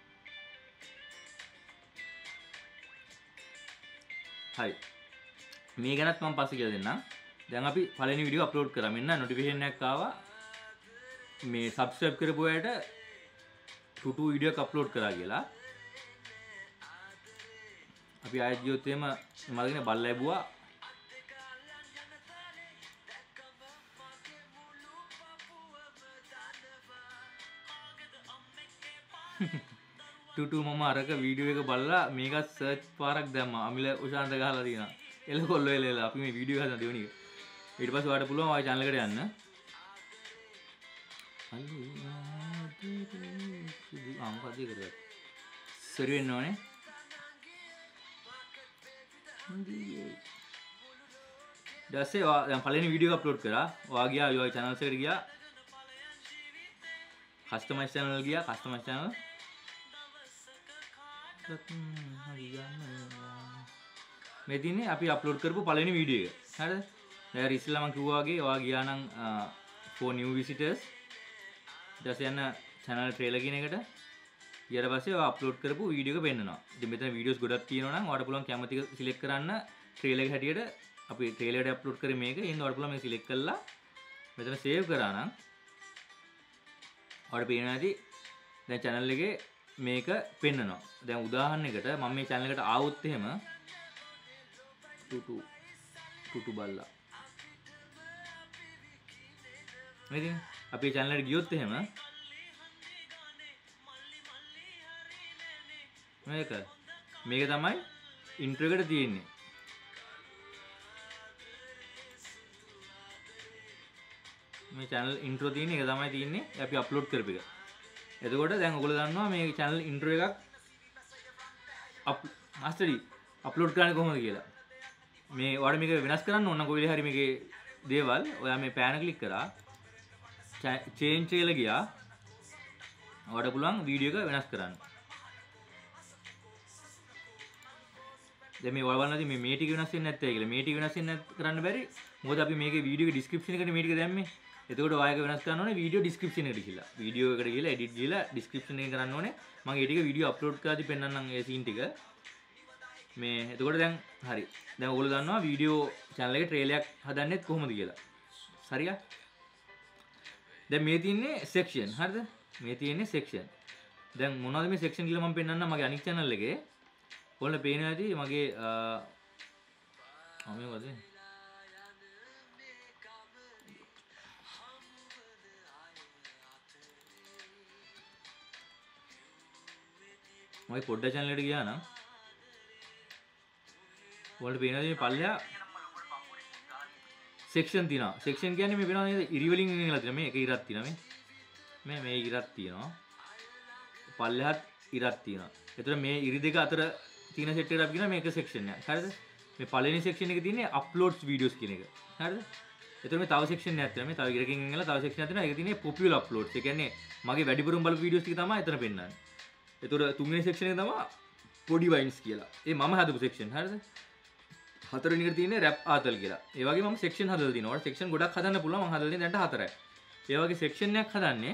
හරි. මේ ගැනත් මම පස්සේ කියලා දෙන්නම්. දැන් අපි පළවෙනි වීඩියෝ අප්ලෝඩ් කරා. මෙන්න නොටිෆිකේෂන් එකක් ආවා. මේ සබ්ස්ක්‍රයිබ් කරපු අයට ටුටු වීඩියෝ එකක් අප්ලෝඩ් කරා කියලා. අපි ආයෙත් ගියොත් එහෙම මලගෙන බල්ලා ලැබුවා. ටුටු මම අරක වීඩියෝ එක බලලා මේකත් සර්ච් පාරක් දැම්මා. අමිල උෂාන්ත ගහලා තියෙනවා. එල කොල්ලෝ එල අපි මේ වීඩියෝ එක හදන දෙවෙනි එක. ඊට පස්සේ ඔයාලට පුළුවන් ඔය channel එකට යන්න. මොකද කරේ? සරි වෙන්න ඕනේ. දැස්සේ දැන් පළවෙනි වීඩියෝ එක අප්ලෝඩ් කරා. ඔයා ගියා UI channels එකට ගියා. කස්ටමයිස් channel ගියා. කස්ටමයිස් channel මේ දිනේ අපි අප්ලෝඩ් කරපු පළවෙනි වීඩියෝ එක. හරිද? දැන් ඉස්සෙල්ලා මම කිව්වා වගේ ඔයා ගියා නම් for new visitors ඊට යන channel trailer කියන එකට ඊට පස්සේ ඔයා අප්ලෝඩ් කරපු වීඩියෝ එක පෙන්නනවා. ඉතින් මෙතන වීඩියෝස් ගොඩක් තියෙනවා නම් ඔයාලට පුළුවන් කැමති එක සිලෙක්ට් කරන්න trailer එක හැටියට අපි trailer එකට අප්ලෝඩ් කරේ මේක. එහෙනම් ඔයාලට පුළුවන් මේක සිලෙක්ට් කරලා මෙතන save කරා නම් ඔයාලට පේනවා ඇති දැන් channel එකේ මේක පෙන්නනවා. දැන් උදාහරණයකට මම මේ channel එකට ආවොත් එහෙම ටුටු බල්ලා නේද? අපි channel එකට ගියොත් එහෙම මේක තමයි intro එකට තියෙන්නේ. මේ channel intro තියෙන එක තමයි තියෙන්නේ අපි අප්ලෝඩ් කරපු එක. එතකොට දැන් ඔයගොල්ලෝ දන්නවා මේ channel intro එකක් මාස්ටරි අප්ලෝඩ් කරන්නේ කොහොමද කියලා. මේ ඔයාලට මේක වෙනස් කරන්න ඕන නම් කොයිලේ හරි මේකේ දේවල් ඔයා මේ පෑන ක්ලික් කරා change කියලා ගියා. ඔයාලට පුළුවන් වීඩියෝ එක වෙනස් කරන්න. දැන් මේ ඔයාලා බලන්න මේ ටික වෙනස් වෙන්නේ නැත්තේ කියලා. මේ ටික වෙනස් වෙන්නේ කරන්න බැරි. මොකද අපි මේකේ වීඩියෝ එකේ description එකට මේ ටික දැම්මේ. එතකොට ඔයාලක වෙනස් කරන්න ඕනේ වීඩියෝ description එකට ගිහලා. වීඩියෝ එකට ගිහලා edit ගිහලා description එක කරන්න ඕනේ. මම ඒ ටික වීඩියෝ අප්ලෝඩ් කරලාදී පෙන්නන්නම් ඒ scene ටික. මේ එතකොට දැන් හරි. දැන් ඔයගොල්ලෝ දන්නවා වීඩියෝ channel එකේ trailer එකක් හදන්නෙත් කොහොමද කියලා. හරියට? දැන් මේ තියෙන්නේ section. හරිද? මේ තියෙන්නේ section. දැන් මොනවද මේ section කියලා මම පෙන්නන්නම් මගේ අනිත් channel එකේ. ඔයාලට පේනවා ඇති මගේ මොකද? මගේ පොඩ්ඩ channel එකට ගියා නම් ඔයාලට පේනවා මේ පල්ලෙහා section තියෙනවා. section කියන්නේ මේ වෙනවා නේද? ඉරි වලින් ඉංගලා තියෙනවා. මේ එක ඉරක් තියෙනවා මේ ඉරක් තියෙනවා. පල්ලෙහාත් ඉරක් තියෙනවා. ඒතර මේ ඉරි දෙක අතර තියෙන set එකට අපි කියනවා මේක section එකක්. හරිද? මේ පළවෙනි section එකේ තියෙන්නේ uploads videos කියන එක. හරිද? ඒතර මේ තව section එකක් තියෙනවා. මේ තව ඉරකින් ඉංගලා තව section එකක් තියෙනවා. ඒක තියෙන්නේ popular uploads. ඒ කියන්නේ මගේ වැඩිපුරම බලපු videos ටික තමයි එතන පෙන්නන්නේ. ඒතර තුන්වෙනි section එක තමයි podi vines කියලා. ඒ මම හදපු section. හරිද? හතරවෙනි එකට තියෙන්නේ rap ආතල් කියලා. ඒ වගේ මම section හදලා තිනවා. ඔයාලට section ගොඩක් හදන්න පුළුවන්. මම හදලා තියෙන්නේ දැන්ට 4යි. ඒ වගේ section එකක් හදන්නේ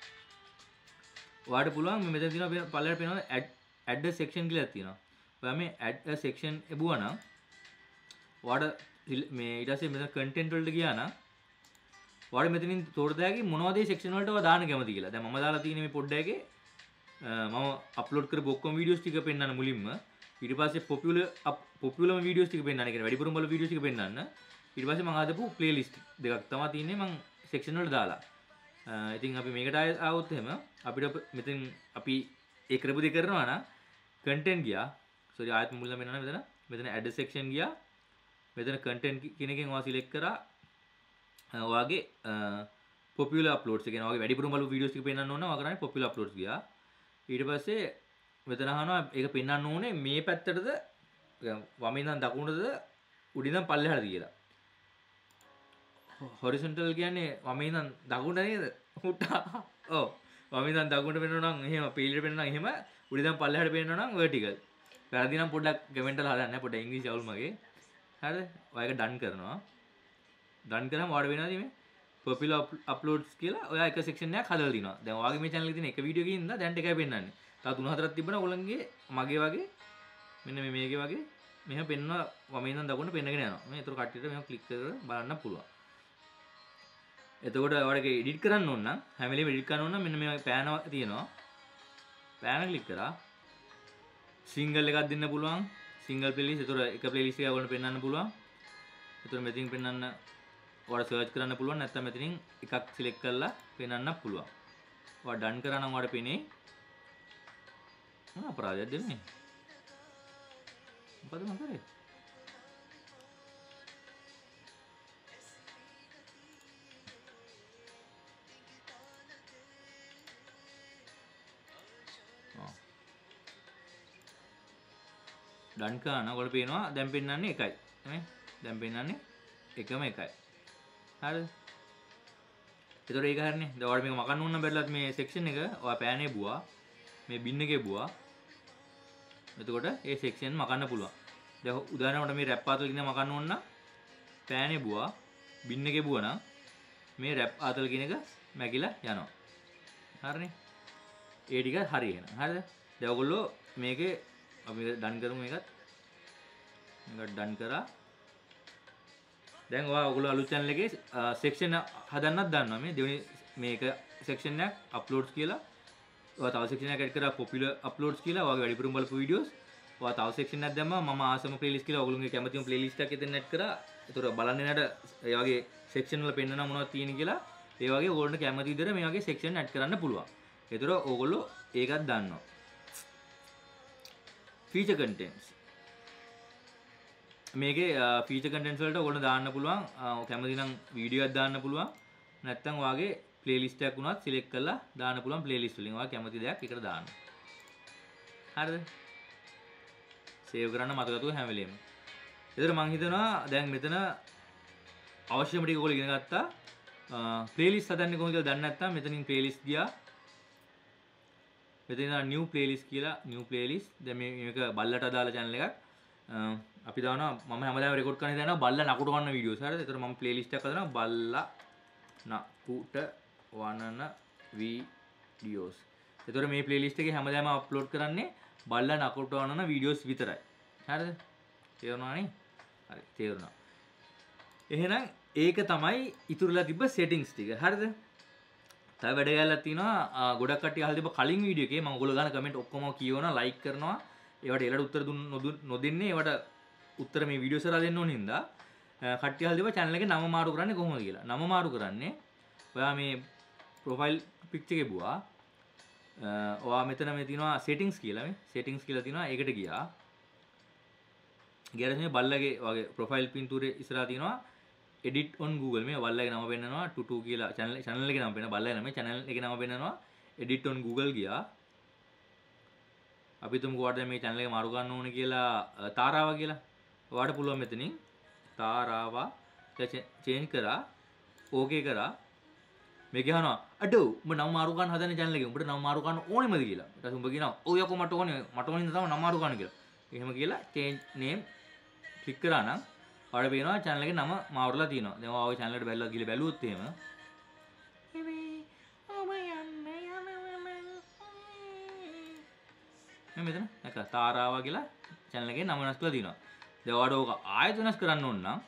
ඔයාලට පුළුවන් මේ මෙතන තියෙනවා පල්ලෙහාට පේනවා add a section කියලා තියෙනවා. ඔයා මේ add a section එබුවා නම් ඔයාලට මේ ඊට පස්සේ මෙතන content වලට ගියා නම් ඔයාලට මෙතනින් තෝරදාගේ මොනවද මේ section වලට ඔයා දාන්න කැමති කියලා. දැන් මම දාලා තියෙන්නේ මේ පොඩ්ඩ එකේ මම අප්ලෝඩ් කරපු ඔක්කොම වීඩියෝස් ටික පෙන්නන්න මුලින්ම. ඊට පස්සේ පොපියුලර් වීඩියෝස් ටික පෙන්නන්න. කියන්නේ වැඩිපුරම බලපු වීඩියෝස් ටික පෙන්නන්න. ඊට පස්සේ මම හදපු ප්ලේලිස්ට් දෙකක් තමයි තියෙන්නේ මම section වලට දාලා. ඉතින් අපි මේකට ආවොත් එහෙම අපිට මෙතෙන් අපි ඒ කරපු දේ කරනවා නම් content ගියා. sorry ආයෙත් මුලින්ම වෙනවා මෙතන add section ගියා. මෙතන content කියන එකෙන් ඔයා select කරා ඔයාගේ popular uploads ඒ කියන්නේ ඔයාගේ වැඩිපුරම බලපු වීඩියෝස් ටික පෙන්නන්න ඕන නම් ඔයා කරන්නේ popular uploads ගියා. ඊට පස්සේ මෙතන අහනවා ඒක පෙන්වන්න ඕනේ මේ පැත්තටද වමෙන් ඉඳන් දකුණටද උඩින් ඉඳන් පල්ලෙහාටද කියලා. horizontal කියන්නේ වමෙන් ඉඳන් දකුණට නේද? උඩට. ඔව්. වමෙන් ඉඳන් දකුණට පෙන්වනවා නම් එහෙම පීලියට පෙන්වනවා නම් එහෙම උඩින් ඉඳන් පල්ලෙහාට පෙන්වනවා නම් vertical. වැරදි නම් පොඩ්ඩක් කමෙන්ට් වල හදන්න පොඩ්ඩක් ඉංග්‍රීසි අවුල් මගේ. හරිද? ඔය එක done කරනවා. done කරාම ඔයාලට වෙනවාද මේ popular uploads කියලා ඔයා එක section එකක් හදලා දිනවා. දැන් ඔයාගේ මේ channel එකේ තියෙන එක වීඩියෝ එකකින් ඉඳලා දැන් එකයි පෙන්නන්නේ. තව 3-4ක් තිබ්බනම් ඔයගොල්ලන්ගේ මගේ වගේ මෙන්න මේකේ වගේ මෙහෙම පෙන්නවා වමෙන් ඉඳන් දකුණට පෙන්නගෙන යනවා. මේ ඒතර කට්ටියට මෙහෙම ක්ලික් කරලා බලන්න පුළුවන්. එතකොට ඔයාලට එඩිට් කරන්න ඕන නම් හැම වෙලේම එඩිට් කරන්න ඕන නම් මෙන්න මේ පෑන තියෙනවා. පෑන ක්ලික් කරා සිංගල් එකක් දෙන්න පුළුවන්. Single playlist. ඒතර එක ප්ලේලිස්ට් එකක් ඔයාලට පෙන්වන්න පුළුවන්. ඒතර මෙතනින් පෙන්වන්න ඔයාලා සර්ච් කරන්න පුළුවන්. නැත්නම් මෙතනින් එකක් සිලෙක්ට් කරලා පෙන්වන්න පුළුවන්. ඔයා ඩන් කරා නම් ඔයාලට පෙනේ මොන අපරාධයක් දෙන්නේ? මොකද මම කරේ? ඩන් කරා නම් ඔයාලට පේනවා දැන් පෙන්වන්නේ එකයි. නේ? දැන් පෙන්වන්නේ එකම එකයි. හරිද? ඒතකොට ඒක හරිනේ. දැන් ඔයාලට මේක මකන්න ඕන නම් බැලුවත් මේ සෙක්ෂන් එක ඔයා පෑනේ බුවා. මේ බින් එකේ බුවා. එතකොට ඒ සෙක්ෂන් මකන්න පුළුවන්. දැන් උදාහරණයක් මේ රැප් ආතල් කියන මකන්න ඕන නම් පෑනේ බුවා බින් එකේ බුවා නම් මේ රැප් ආතල් කියන එක මැකිලා යනවා. හරිනේ. ඒ ටික හරි එහෙනම්. හරිද? දැන් ඔයගොල්ලෝ මේකේ අපි ඩන් කරමු මේකත්. මේක ඩන් කරා. දැන් ඔයගොල්ලෝ අලුත් channel එකේ section හදන්නත් දන්නවා. මේ දෙවෙනි මේක section එකක් uploads කියලා. ඔයා තව section එකක් add කරා popular uploads කියලා. ඔයාගේ වැඩිපුරම බලපු videos. ඔයා තව section එකක් දැම්මා මම ආසම playlist කියලා. ඔයගොල්ලෝගේ කැමතිම playlist එකක් එතන add කරා. ඒතර බලන්නේ නැට ඒ වගේ section වල පෙන්නනවා මොනවද තියෙන්නේ කියලා. ඒ වගේ ඔයගොල්ලන්ට කැමති විදිහට මේ වගේ section add කරන්න පුළුවන්. ඒතර ඔයගොල්ලෝ ඒකත් දන්නවා. feature contents මේකේ feature contents වලට ඔයගොල්ලෝ දාන්න පුළුවන් කැමති නම් වීඩියෝ එකක් දාන්න පුළුවන් නැත්නම් ඔයාගේ playlist එකක් උනත් select කරලා දාන්න පුළුවන් playlist වලින් ඔයා කැමති දෙයක් එකට දාන්න. හරිද? save කරන්න මතකතුව හැම වෙලේම. ඒතර මම හිතනවා දැන් මෙතන අවශ්‍යම ටික ඔයගොල්ලෝ ඉගෙන ගත්තා. playlist හදන්නේ කොහොමද කියලා දන්නේ නැත්නම් මෙතනින් playlist ගියා. මෙතන new playlist කියලා new playlist. දැන් මේක බල්ලට අදාළ channel එකක්. අපි දානවා මම හැමදාම රෙකෝඩ් කරන ඉඳලා බල්ලා නකුට වන්න වීඩියෝස්. හරිද? ඒතර මම playlist එකක් හදනවා බල්ලා නකුට වනන වීඩියෝස්. ඒතර මේ playlist එකේ හැමදාම අප්ලෝඩ් කරන්නේ බල්ලා නකුට වනන වීඩියෝස් විතරයි. හරිද? තේරුණා නේ? හරි තේරුණා. එහෙනම් ඒක තමයි ඉතුරුලා තිබ්බ settings ටික. හරිද? තව වැඩ ගාලක් තියෙනවා ගොඩක් කට්ටිය අහලා තිබ්බ කලින් වීඩියෝ එකේ මම ඔයගොල්ලෝ ගන්න කමෙන්ට් ඔක්කොම කියවනවා ලයික් කරනවා. ඒවට එලට උත්තර නොදෙන්නේ ඒවට උත්තර මේ වීඩියෝස් වල දෙන්න ඕන හින්දා කට්ටිය අහලා තිබ්බ channel එකේ නම මාරු කරන්නේ කොහොමද කියලා. නම මාරු කරන්නේ ඔයා මේ profile picture එකේ බුවා ඔයා මෙතන මේ තියෙනවා settings කියලා මේ settings කියලා තියෙනවා ඒකට ගියා. ගියාට මේ බල්ලගේ වගේ profile පින්තූරේ ඉස්සරහා තියෙනවා edit on Google මේ බල්ලගේ නම පෙන්නනවා ටුටු කියලා channel එකේ නම පෙන්නනවා බල්ලගේ නම channel එකේ නම පෙන්නනවා edit on Google ගියා. අපි තුමු කොහොමද මේ channel එක මාරු ගන්න ඕනේ කියලා තාරාවා කියලා. ඔයාලට පුළුවන් මෙතනින් තාරාවා change කරා okay කරා මේ කියනවා අඩෝ උඹ නම මාරු ගන්න හදන channel එකේ උඹට නම මාරු ගන්න ඕනෙමද කියලා. ඊට පස්සේ උඹ කියනවා ඔව් යකෝ මට ඕනේ ඉඳන් තමයි නම මාරු ගන්න කියලා. එහෙම කියලා change name ක්ලික් කරා නම් ඔයාලට පේනවා channel එකේ නම මාරුලා තියෙනවා. දැන් ඔයා ඔය channel එකට බැලුවා ගිහලා බැලුවොත් එහෙම මේ මෙතන නැක තාරාවා කියලා channel එකේ නම වෙනස් කරලා තියෙනවා. දැන් ඔයාලට ඕක ආයෙත් වෙනස් කරන්න ඕන නම්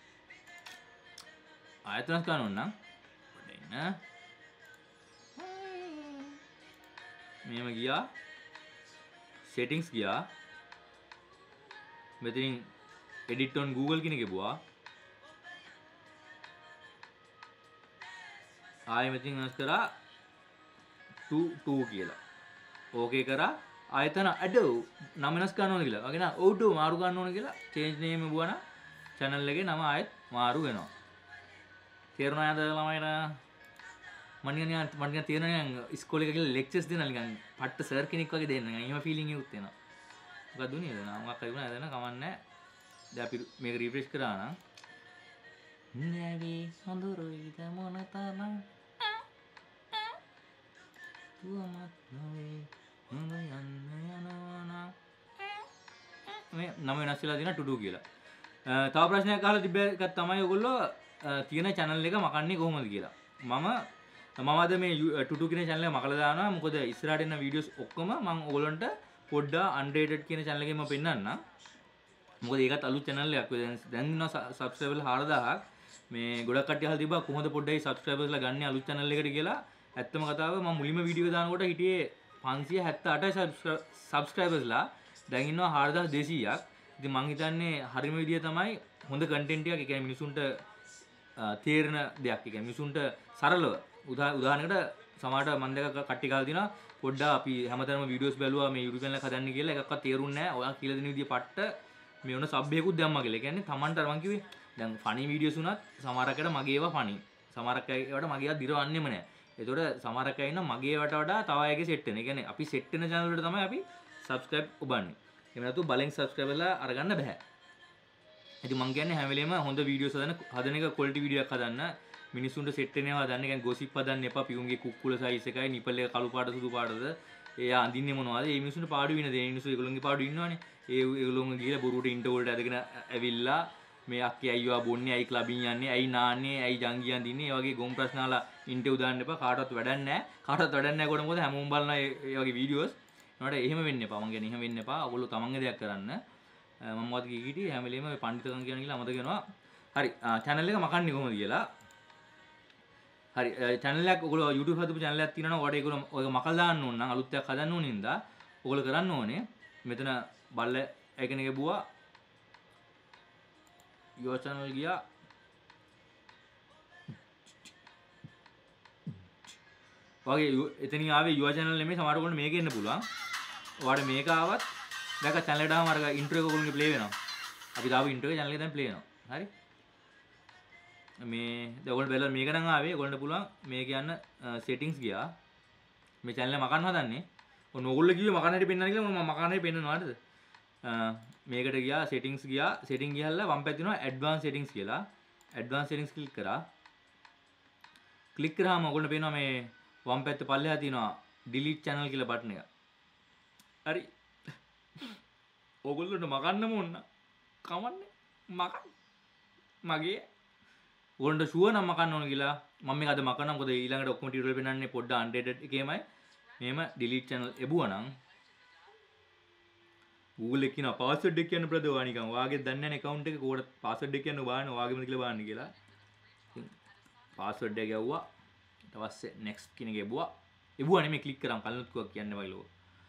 මෙහෙම ගියා settings ගියා මෙතනින් edit on Google කියන එක ගිහුවා ආයෙ මෙතනින් වෙනස් කරා 2 කියලා ඕකේ කරා ආයතන අඩෝ නම වෙනස් කරන්න ඕන කියලා. වගේ නා ඔව්ඩෝ මාරු ගන්න ඕන කියලා change name බුවන channel එකේ නම ආයෙත් මාරු වෙනවා. තේරුණාද ළමයිලා? මම නිකන් තේරෙනවා ඉස්කෝලේ එක ගිහලා lectures දෙනවා නිකන් පට්ට සර් කෙනෙක් වගේ දෙන්න. නිකන් එහෙම feeling එකක් එනවා. මොකක්ද උනේ එදා? මොකක් හරි වුණා එදා කමන්නේ. දැන් අපි මේක refresh කරා නම් නැවි හඳුරුයිද මොනතරම් තුවමත් නොවේ මම යන්න යනවා මේ නම වෙනස් වෙලා තියෙනවා ටුඩු කියලා. තව ප්‍රශ්නයක් අහලා තිබ්බ එකක් තමයි ඔයගොල්ලෝ තියෙන channel එක මකන්නේ කොහොමද කියලා. මම අද මේ ටුඩු කියන channel එක මකලා දානවා. මොකද ඉස්සරහට එන videos ඔක්කොම මම ඔයගොල්ලන්ට පොඩ්ඩා unrated කියන channel එකෙන් මම පෙන්නන්නම්. මොකද ඒකත් අලුත් channel එකක්. දැන් ඉන්නවා subscriber 4000ක්. මේ ගොඩක් කට්ටිය අහලා තිබ්බා කොහොමද පොඩ්ඩයි subscribersලා ගන්න අලුත් channel එකට කියලා. ඇත්තම කතාව මම මුලින්ම වීඩියෝ දානකොට හිටියේ 578යි subscribersලා. දැන් ඉන්නවා 4200ක්. ඉතින් මං හිතන්නේ හරිම විදිය තමයි හොඳ content එකක්. ඒ කියන්නේ මිනිසුන්ට තේරෙන දෙයක්. ඒ කියන්නේ මිනිසුන්ට සරලව උදාහරණයකට සමහරට මම දැක කට්ටිය කාලා දිනවා පොඩ්ඩක් අපි හැමතැනම වීඩියෝස් බැලුවා මේ YouTube channel එක හදන්න කියලා එකක්වත් තේරුන්නේ නැහැ. ඔයා කියලා දෙන විදිය පට්ට මේ වුණ සබ් එකකුත් දැම්මා කියලා. ඒ කියන්නේ Tamanට මං කිව්වේ දැන් ෆනි වීඩියෝස් උනත් සමහරකට මගේ ඒවා ෆනි. සමහරක් ඒවාට මගේ ඒවා දිරවන්නෙම නැහැ. ඒතකොට සමහරක් අය ඉන්නවා මගේ ඒවාට වඩා තව අයගේ සෙට් වෙන. ඒ කියන්නේ අපි සෙට් වෙන channel වලට තමයි අපි subscribe ඔබන්නේ. එහෙම නැතු බලෙන් subscriberලා අරගන්න බෑ. ඉතින් මං කියන්නේ හැම වෙලේම හොඳ වීඩියෝස් හදන එක quality වීඩියෝ එකක් හදන්න. මිනිස්සුන්ට සෙට් වෙනවා හදන්න. කියන්නේ gossip හදන්න එපා. පියුන්ගේ කුක්කුල size එකයි නිපල් එක කළු පාට සුදු පාටද. එයා අඳින්නේ මොනවද? ඒ මිනිස්සුන්ට පාඩු වෙන දේ. මිනිස්සු ඒගොල්ලන්ගේ පාඩු ඉන්නවනේ. ඒගොල්ලොන්ගේ ගිහලා බොරුවට ඉන්ටර් වලට ඇදගෙන ඇවිල්ලා මේ අක්කේ අයියෝ බොන්නේ, ඇයි ක්ලබින් යන්නේ, ඇයි නාන්නේ, ඇයි ජංගියන් දින්නේ, ඒ වගේ ගොම් ප්‍රශ්න අහලා ඉන්ටර් උදාන්න එපා. කාටවත් වැඩක් නැහැ. කාටවත් වැඩක් නැහැ කොට මොකද හැමෝම බලන ඒ වගේ වීඩියෝස්. ඒකට එහෙම වෙන්න එපා. මං කියන්නේ එහෙම වෙන්න එපා. ඔයගොල්ලෝ තමන්ගේ දෙයක් කරන්න. මම මොකද කීකිටි හැම වෙලේම මේ පඬිතුකම් කියන කියලා අමතක වෙනවා. හරි channel එක මකන්නේ කොහොමද කියලා. හරි channel එකක් ඔයගොල්ලෝ YouTube හදපු channel එකක් තියෙනවා. ඔයාලට ඒගොල්ලෝ ඔයක මකලා දාන්න ඕන නම් අලුත් එකක් හදන්න ඕන නින්දා ඔයගොල්ලෝ කරන්න ඕනේ. මෙතන බල්ල එකන ගෙබුවා. your channel ගියා. වගේ එතනින් ආවේ your channel නෙමෙයි සමහර ඔයගොල්ලෝ මේක එන්න පුළුවන්. ඔයාලට මේක ආවත් දැක channel එකට ආවම අර intro එක ඔයගොල්ලෝගේ play වෙනවා. අපි දාපු intro එක channel එක දැන් play වෙනවා. හරි. මේ දැන් ඔයගොල්ලෝ බලලා මේක නම් ආවේ ඔයගොල්ලන්ට පුළුවන් මේක යන්න settings ගියා. මේ channel එක මකන්න හදන්නේ. ඔන්න ඔයගොල්ලෝ කිව්වේ මකන්න හැටි පෙන්නන්න කියලා මම මකන්න හැටි පෙන්නනවා නේද? මේකට ගියා settings ගියා. setting ගියහලා වම් පැත්තේ තියෙනවා advanced settings කියලා. advanced settings click කරා. click කරාම ඔයගොල්ලන්ට පේනවා මේ වම් පැත්තේ පල්ලෙහා තියෙනවා delete channel කියලා බටන් එක. හරි. ඔයගොල්ලන්ට මකන්නම ඕන. කවන්නේ මකන්න. මගේ ඔයගොල්ලන්ට ෂුවර් නම් මකන්න ඕන කියලා මම මේක අද මකනවා. මොකද ඊළඟට ඔක්කොම ටියුටෝරියල් පෙන්නන්නේ පොඩ්ඩ undated එකේමයි. මෙහෙම delete channel එබුවා නම් Google එකේ කියන password එක කියන්න බ්‍රදර් ඔයා නිකන් ඔයාගේ දන්නේ නැහැ account එකේ කොහොමද password එක කියන්න ඔයාගෙන ඔයාගේමද කියලා බලන්න කියලා. ඉතින් password එක ගැව්වා. ඊට පස්සේ next කියන එක එබුවා. එබුවා නෙමෙයි click කරාම කලිනුත් කිව්වා කියන්න වයිලෝ.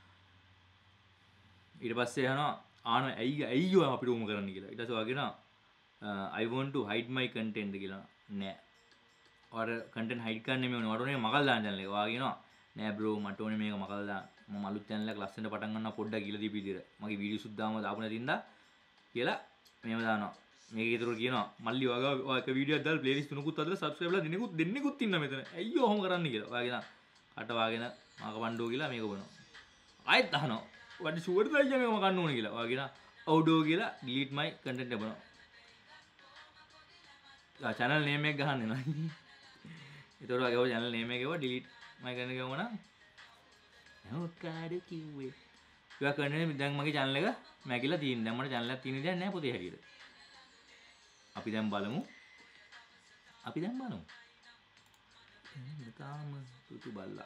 ඊට පස්සේ යනවා ආන ඇයි ඔයා අපිට උම කරන්න කියලා. ඊට පස්සේ ඔයා කියනවා I want to hide my content කියලා. නෑ. ඔයාලා content hide කරන්න නෙමෙයි ඕනේ. ඔයාට ඕනේ මකල් දාන්න channel එක. ඔයා කියනවා නෑ බ්‍රෝ මට ඕනේ මේක මකල් දාන්න. මම අලුත් channel එකක් ලස්සනට පටන් ගන්නවා පොඩ්ඩක් කියලා දීපු විදියට. මගේ වීඩියෝ සුද්දාම දාපු නැතිඳා කියලා මෙහෙම දානවා. මේක ඒතර කියනවා මල්ලි ඔයා එක වීඩියෝ එකක් දාලා ප්ලේලිස්ට් තුනකුත් අදලා සබ්ස්ක්‍රයිබ්ලා දෙන්නෙකුත් ඉන්නවා මෙතන. ඇයි ඔහොම කරන්න කියලා. ඔයා කියනවා කට වාගෙන මාක වණ්ඩෝ කියලා මේක බොනවා. ආයෙත් අහනවා what sure ද අයියා මේක මකන්න ඕනේ කියලා. ඔයා කියනවා outdoor කියලා delete my content එබනවා. channel name එක ගහන්න එනවා. ඒතර ඔයා ගාව channel name එක ගාව delete my content ගාව නම් මොකද කිව්වේ? ඔයා කරන්නේ දැන් මගේ channel එක මැකිලා තියෙන. දැන් මට channel එකක් තියෙන දෙයක් නැහැ පොතේ හැටියට. අපි දැන් බලමු. තාම තුතු බල්ලා.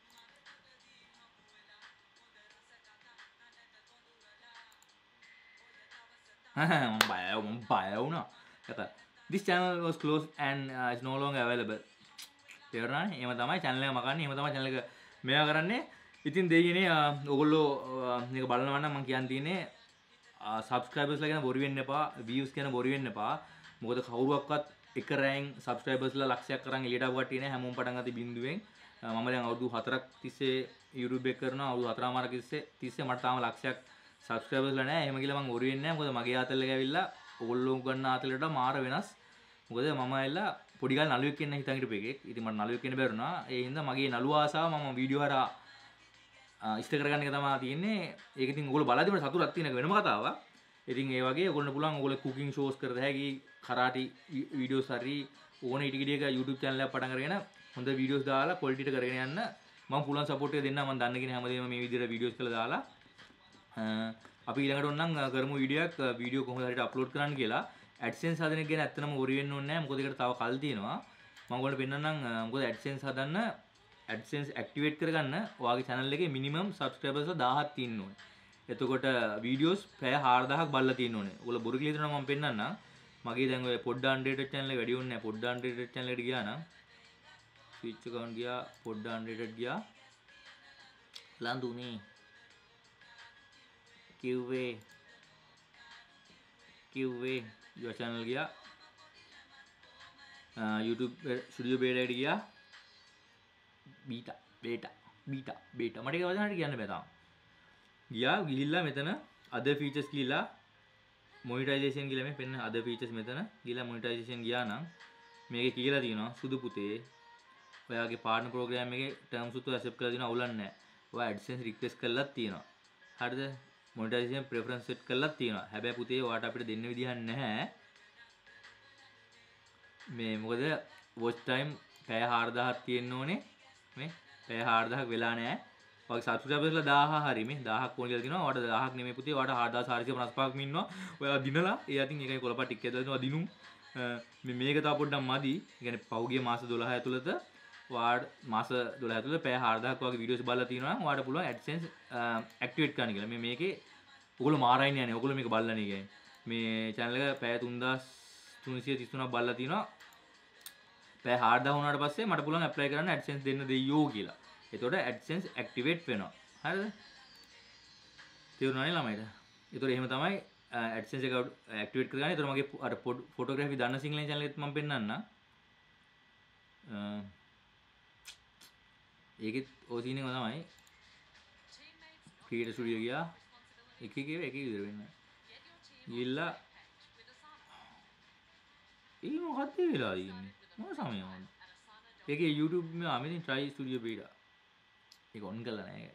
මම බය වුණා. This channel was closed and is no longer available. තේරුණානේ? එහෙම තමයි channel එක මකන්නේ. එහෙම තමයි channel එක මේවා කරන්නේ. ඉතින් දෙයියනේ ඔයගොල්ලෝ මේක බලනවා නම් මම කියන්න තියෙන්නේ subscribers ලා ගැන බොරු වෙන්න එපා, views ගැන බොරු වෙන්න එපා. මොකද කවුරුවක්වත් එක රෑන් subscribers ලා ලක්ෂයක් කරන් එළියට ආපු කට්ටිය නෑ. හැමෝම පටන් ගත්තේ බිඳුවෙන්. මම දැන් අවුරුදු 4ක් තිස්සේ YouTube එක කරනවා. අවුරුදු 4මාරක තිස්සේ මට තාම ලක්ෂයක් subscribers ලා නෑ. එහෙම කියලා මම බොරු වෙන්නේ නෑ. මොකද මගේ ආතල් එක ඇවිල්ලා ඔයගොල්ලෝ ගන්න ආතලට මාර වෙනස්. මොකද මම ඇවිල්ලා පොඩි කාලේ නළුවෙක් වෙන්න හිතන් හිටපු එකෙක්. ඉතින් මට නළුවෙක් වෙන්න බැරුණා. ඒ හින්දා මගේ නළුව ආසාව මම වීඩියෝ හරහා ඉෂ්ට කරගන්න එක තමයි තියෙන්නේ. ඒක ඉතින් ඔයගොල්ලෝ බලද්දි මට සතුටක් තියෙන එක වෙනම කතාවක්. ඉතින් ඒ වගේ ඔයගොල්ලන්ට පුළුවන් ඔයගොල්ලෝ කුකින් ෂෝස් කරද හැකි, කරාටි වීඩියෝස් හරි ඕන ඊට ගෙඩියක YouTube channel එකක් පටන් අරගෙන හොඳ වීඩියෝස් දාලා quality එක කරගෙන යන්න මම පුළුවන් support එක දෙන්න. මම දන්න කෙනෙක් හැමදේම මේ විදිහට වීඩියෝස් කරලා දාලා අපි ඊළඟට ඕනනම් කරමු වීඩියෝ කොහොමද හරියට අප්ලෝඩ් කරන්න කියලා. AdSense හදන එක ගැන ඇත්තටම worry වෙන්න ඕනේ නැහැ. මොකද ඒකට තව කල් තියෙනවා. මම ඔයගොල්ලන්ට පෙන්නන්නම් මොකද AdSense හදන්න AdSense activate කරගන්න ඔයාගේ channel එකේ minimum subscribers 1000ක් තියෙන්න ඕනේ. එතකොට වීඩියෝස් පැය 4000ක් බලලා තියෙන්න ඕනේ. ඔයගොල්ලෝ බොරු කියලා හිතනවා මම පෙන්නන්නම්. මගේ දැන් ඔය පොඩ්ඩ අන්ඩේටඩ් channel එක වැඩි වුණේ නැහැ. පොඩ්ඩ අන්ඩේටඩ් channel එකට ගියා නම් switch account ගියා පොඩ්ඩ අන්ඩේටඩ් ගියා. ලඳුනේ කිව්වේ your channel ගියා. YouTube studio beta එකට ගියා. beta මට ඒක වචනට කියන්න බෑ තාම. ගියා ගිහිල්ලා මෙතන other features කියලා monetization කියලා මේ පෙන්න other features මෙතන ගිහිල්ලා monetization ගියා නම් මේකේ කියලා තියෙනවා සුදු පුතේ ඔයාගේ partner program එකේ terms උත් accept කරලා තියෙනවා අවුලක් නැහැ. ඔයා AdSense request කරලාත් තියෙනවා. හරිද? monetization preference set කරලාත් තියෙනවා. හැබැයි පුතේ ඔයාට අපිට දෙන්න විදිහක් නැහැ. මේ මොකද watch time පැය 4000ක් තියෙන්න ඕනේ. මේ පැය 4000ක් වෙලා නැහැ. ඔයාගේ subscribersලා 1000 හරි මේ 1000ක් ඕන කියලා තියෙනවා. ඔයාට 1000ක් නෙමෙයි පුතේ. ඔයාට 4455ක් ඉන්නවා. ඔයාලා දිනලා ඒ අතින් එකයි කොළපා ටික එකක් දාලා දිනුම්. මේක තව පොඩ්ඩක් මදි. ඒ කියන්නේ පහුගිය මාස 12 ඇතුළත ඔයාට මාස 12 ඇතුළත පැය 4000ක් වගේ වීඩියෝස් බලලා තියෙනවා නම් ඔයාට පුළුවන් AdSense activate කරන්න කියලා. මේකේ ඔයගොල්ලෝ මාරයින් යන්නේ. ඔයගොල්ලෝ මේක බලලා නේ කියන්නේ. මේ channel එක පැය 3333ක් බලලා තියෙනවා. පැය 4000 වුණාට පස්සේ මට පුළුවන් apply කරන්න AdSense දෙන්න දෙයියෝ කියලා. එතකොට AdSense activate වෙනවා. හරිද? තේරුණානේ ළමයිට? එතකොට එහෙම තමයි AdSense එක activate කරගන්නේ. එතකොට මගේ අර photography දන්න සිංහලෙන් channel එකත් මම පෙන්නන්නම්. ඒකෙත් ඔය සීන් එක තමයි. ක්‍රියේටර් ස්ටුඩියෝ ගියා. එකේ විතර වෙන්න. ගිහිල්ලා මොකක්ද වෙලා ඉන්නේ? මොන සමයවද? ඒකේ YouTube මෙතන try studio beta. ඒක on කරලා නැහැ.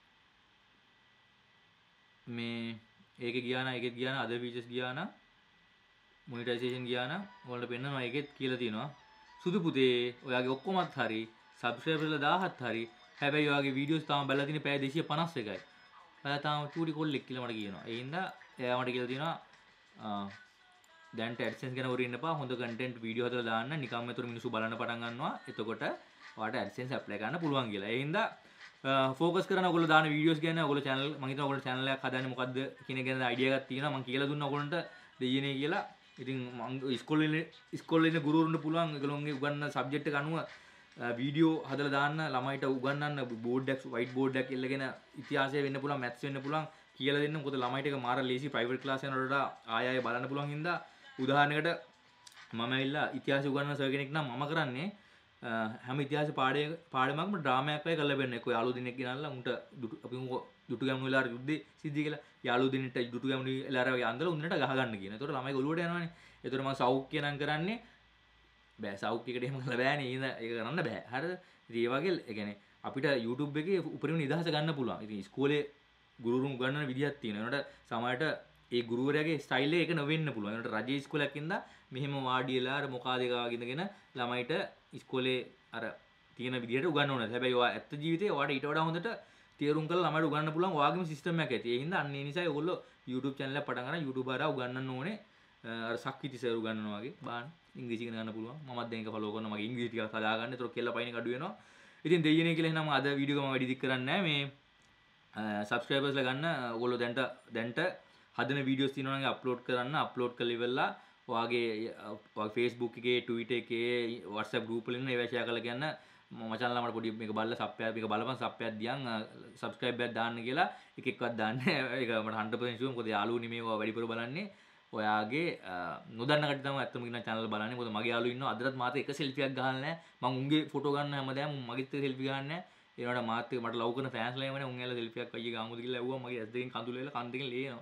මේ ඒකේ ගියා නම් other features ගියා නම් monetization ගියා නම් ඔයාලට පෙන්නනවා ඒකෙත් කියලා තියෙනවා. සුදු පුතේ ඔයාගේ ඔක්කොමත් හරි subscriberලා 1000ත් හරි. හැබැයි ඔයාගේ videos තාම බලලා තියෙන්නේ පැය 251යි. ඔයා තාම චූටි කොල්ලෙක් කියලා මට කියනවා. ඒ හින්දා එයා මට කියලා තියෙනවා දැන්ට AdSense ගැන worry වෙන්න එපා. හොඳ content video හදලා දාන්න. නිකම්ම ඒතර මිනිස්සු බලන්න පටන් ගන්නවා. එතකොට ඔයාට AdSense apply කරන්න පුළුවන් කියලා. ඒ හින්දා focus කරන ඔයගොල්ලෝ දාන videos ගැන ඔයගොල්ලෝ channel මම හිතනවා ඔයගොල්ලෝ channel එකක් හදන්නේ මොකද්ද කියන එක ගැන idea එකක් තියෙනවා. මම කියලා දුන්නා ඔයගොල්ලන්ට දෙයියනේ කියලා. ඉතින් මම ඉස්කෝලේ ඉන්න ගුරුවරුන්ට පුළුවන් ඒගොල්ලෝන්ගේ උගන්වන subject එක අනුව video හදලා දාන්න ළමයිට උගන්වන්න board එකක් white board එකක් ඉල්ලගෙන ඉතිහාසය වෙන්න පුළුවන් maths වෙන්න පුළුවන් කියලා දෙන්න. මොකද ළමයිට එක මාර ලේසි private class යනකොට වඩා ආයෙ බලන්න පුළුවන් හින්දා උදාහරණයකට මම ඇවිල්ලා ඉතිහාසය උගන්වන සර් කෙනෙක් නම් මම කරන්නේ හැම ඉතිහාස පාඩමක්ම ඩ්‍රාමාවක් වගේ කරලා බෙන්න. එක්ක යාළුවෝ දෙන්නෙක් ගෙනල්ලා උන්ට අපි දුටු ගැමුණු වෙලාවට යුද්ධේ සිද්ධිය කියලා යාළුවෝ දෙන්නෙක්ට දුටු ගැමුණු වෙලාවට වගේ අන්දලා උන්ට ගහ ගන්න කියන. ඒතකොට ළමයි ඔළුවට යනවනේ. ඒතකොට මම සෞඛ්‍ය නම් කරන්නේ බෑ සෞඛ්‍යයකට එහෙම කරලා බෑනේ. ඒක කරන්න බෑ. හරිද? ඉතින් ඒ වගේ ඒ කියන්නේ අපිට YouTube එකේ උපරිම නිදහස ගන්න පුළුවන්. ඉතින් ඉස්කෝලේ ගුරුවරුන් උගන්වන විදිහක් තියෙනවා. ඒකට සමහරට ඒ ගුරුවරයාගේ ස්ටයිල් එක නොවෙන්න පුළුවන්. ඒකට රජයේ ඉස්කෝලයක් ඉඳලා මෙහෙම වාඩි වෙලා අර මොකා දෙක වගේගෙන ළමයිට ඉස්කෝලේ අර තියෙන විදිහට උගන්වන්න ඕනේ. හැබැයි ඔයා ඇත්ත ජීවිතේ ඔයාට ඊට වඩා හොඳට තේරුම් කරලා ළමයිට උගන්වන්න පුළුවන් ඔයාගේම සිස්ටම් එකක් ඇති. ඒ හින්දා අන්න ඒ නිසා ඔයගොල්ලෝ YouTube channel එක පටන් ගන්න YouTube හරහා උගන්වන්න ඕනේ. අර සක්විති සර් උගන්වනවා වගේ බාන්න ඉංග්‍රීසි ඉගෙන ගන්න පුළුවන්. මමත් දැන් ඒක ෆලෝ කරනවා. මගේ ඉංග්‍රීසි ටිකක් හදාගන්න. ඒතර කෙල්ල පයින් කඩු වෙනවා. ඉතින් දෙයියනේ කියලා එහෙනම් අද වීඩියෝ එක මම වැඩි දික් කරන්නේ නැහැ. මේ subscribersලා ගන්න ඔයගොල්ලෝ දැන්ට හදන වීඩියෝස් තියෙනවා නම් අප්ලෝඩ් කරන්න. අප්ලෝඩ් කරලා ඉවරලා ඔයාගේ Facebook එකේ Twitter එකේ WhatsApp group වල ඉන්න ඒවා share කරලා කියන්න මචන් ළමට පොඩි මේක බලලා සබ්ස්ක්‍රයිබ් මේක බලපන් සබ්ස්ක්‍රයිබ් දියන් subscribe එකක් දාන්න කියලා එකෙක්වත් දාන්න. ඒක මට 100% ෂුවර්. මොකද යාළුවෝ නෙමෙයි ඔයා වැඩිපුර බලන්නේ. ඔයාගේ නොදන්න කට්ටිය තමයි ඇත්තම කියන channel බලන්නේ. මොකද මගේ යාළුවෝ ඉන්නවා අදටත් මාත් එක selfie එකක් ගහලා නැහැ. මම උන්ගේ ෆොටෝ ගන්න හැමදාම මගෙත් selfie ගහන්නේ නැහැ. ඒ වුණාට මාත් මට ලව් කරන fans ලා එමනේ උන් ඇවිල්ලා selfie එකක් අයියේ ගාමුද කියලා ඇහුවා. මගේ ඇස් දෙකෙන් කඳුළු වෙලා කන් දෙකෙන් ලේ එනවා.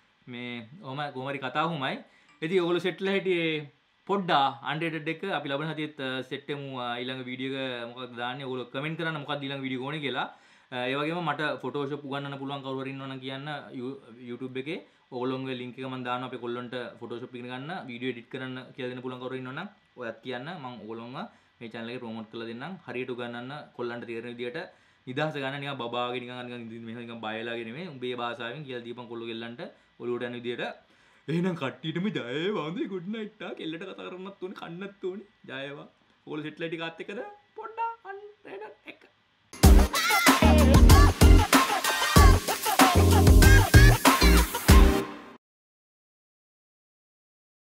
මේ කොහොම හරි කතාව උමයි. ඉතින් ඔයගොල්ලෝ සෙට්ලා හිටියේ පොඩ්ඩා අන්ඩේටඩ් එක අපි ලබන සතියේත් සෙට් එකමු. ඊළඟ වීඩියෝ එක මොකක්ද දාන්නේ ඔයගොල්ලෝ කමෙන්ට් කරන්න මොකක්ද ඊළඟ වීඩියෝ ඕනේ කියලා. ඒ වගේම මට Photoshop උගන්වන්න පුළුවන් කවුරු හරි ඉන්නවනම් කියන්න YouTube එකේ ඔයගොල්ලෝගේ link එක මම දානවා. අපේ කොල්ලන්ට Photoshop ඉගෙන ගන්න වීඩියෝ edit කරන්න කියලා දෙන්න පුළුවන් කවුරු ඉන්නවනම් ඔයත් කියන්න. මම ඔයගොල්ලෝන්ව මේ channel එකේ promote කරලා දෙන්නම්. හරියට උගන්වන්න කොල්ලන්ට තේරෙන විදියට නිදහස ගන්න. නිකන් බබාගේ නිකන් බය වෙලාගේ නෙමෙයි. උඹේ භාෂාවෙන් කියලා දීපන් කොල්ලෝ ගෙල්ලන්ට ඔළුවට යන විදියට. එහෙනම් කට්ටියටම ජය වේවා. good night ටා. කෙල්ලට කතා කරන්නත් ඕනේ, කන්නත් ඕනේ. ජය වේවා. ඔයගොල්ලෝ සෙට්ලා ටික ආත් එක්කද පොඩ්ඩක් අන්ඩේටඩ් එක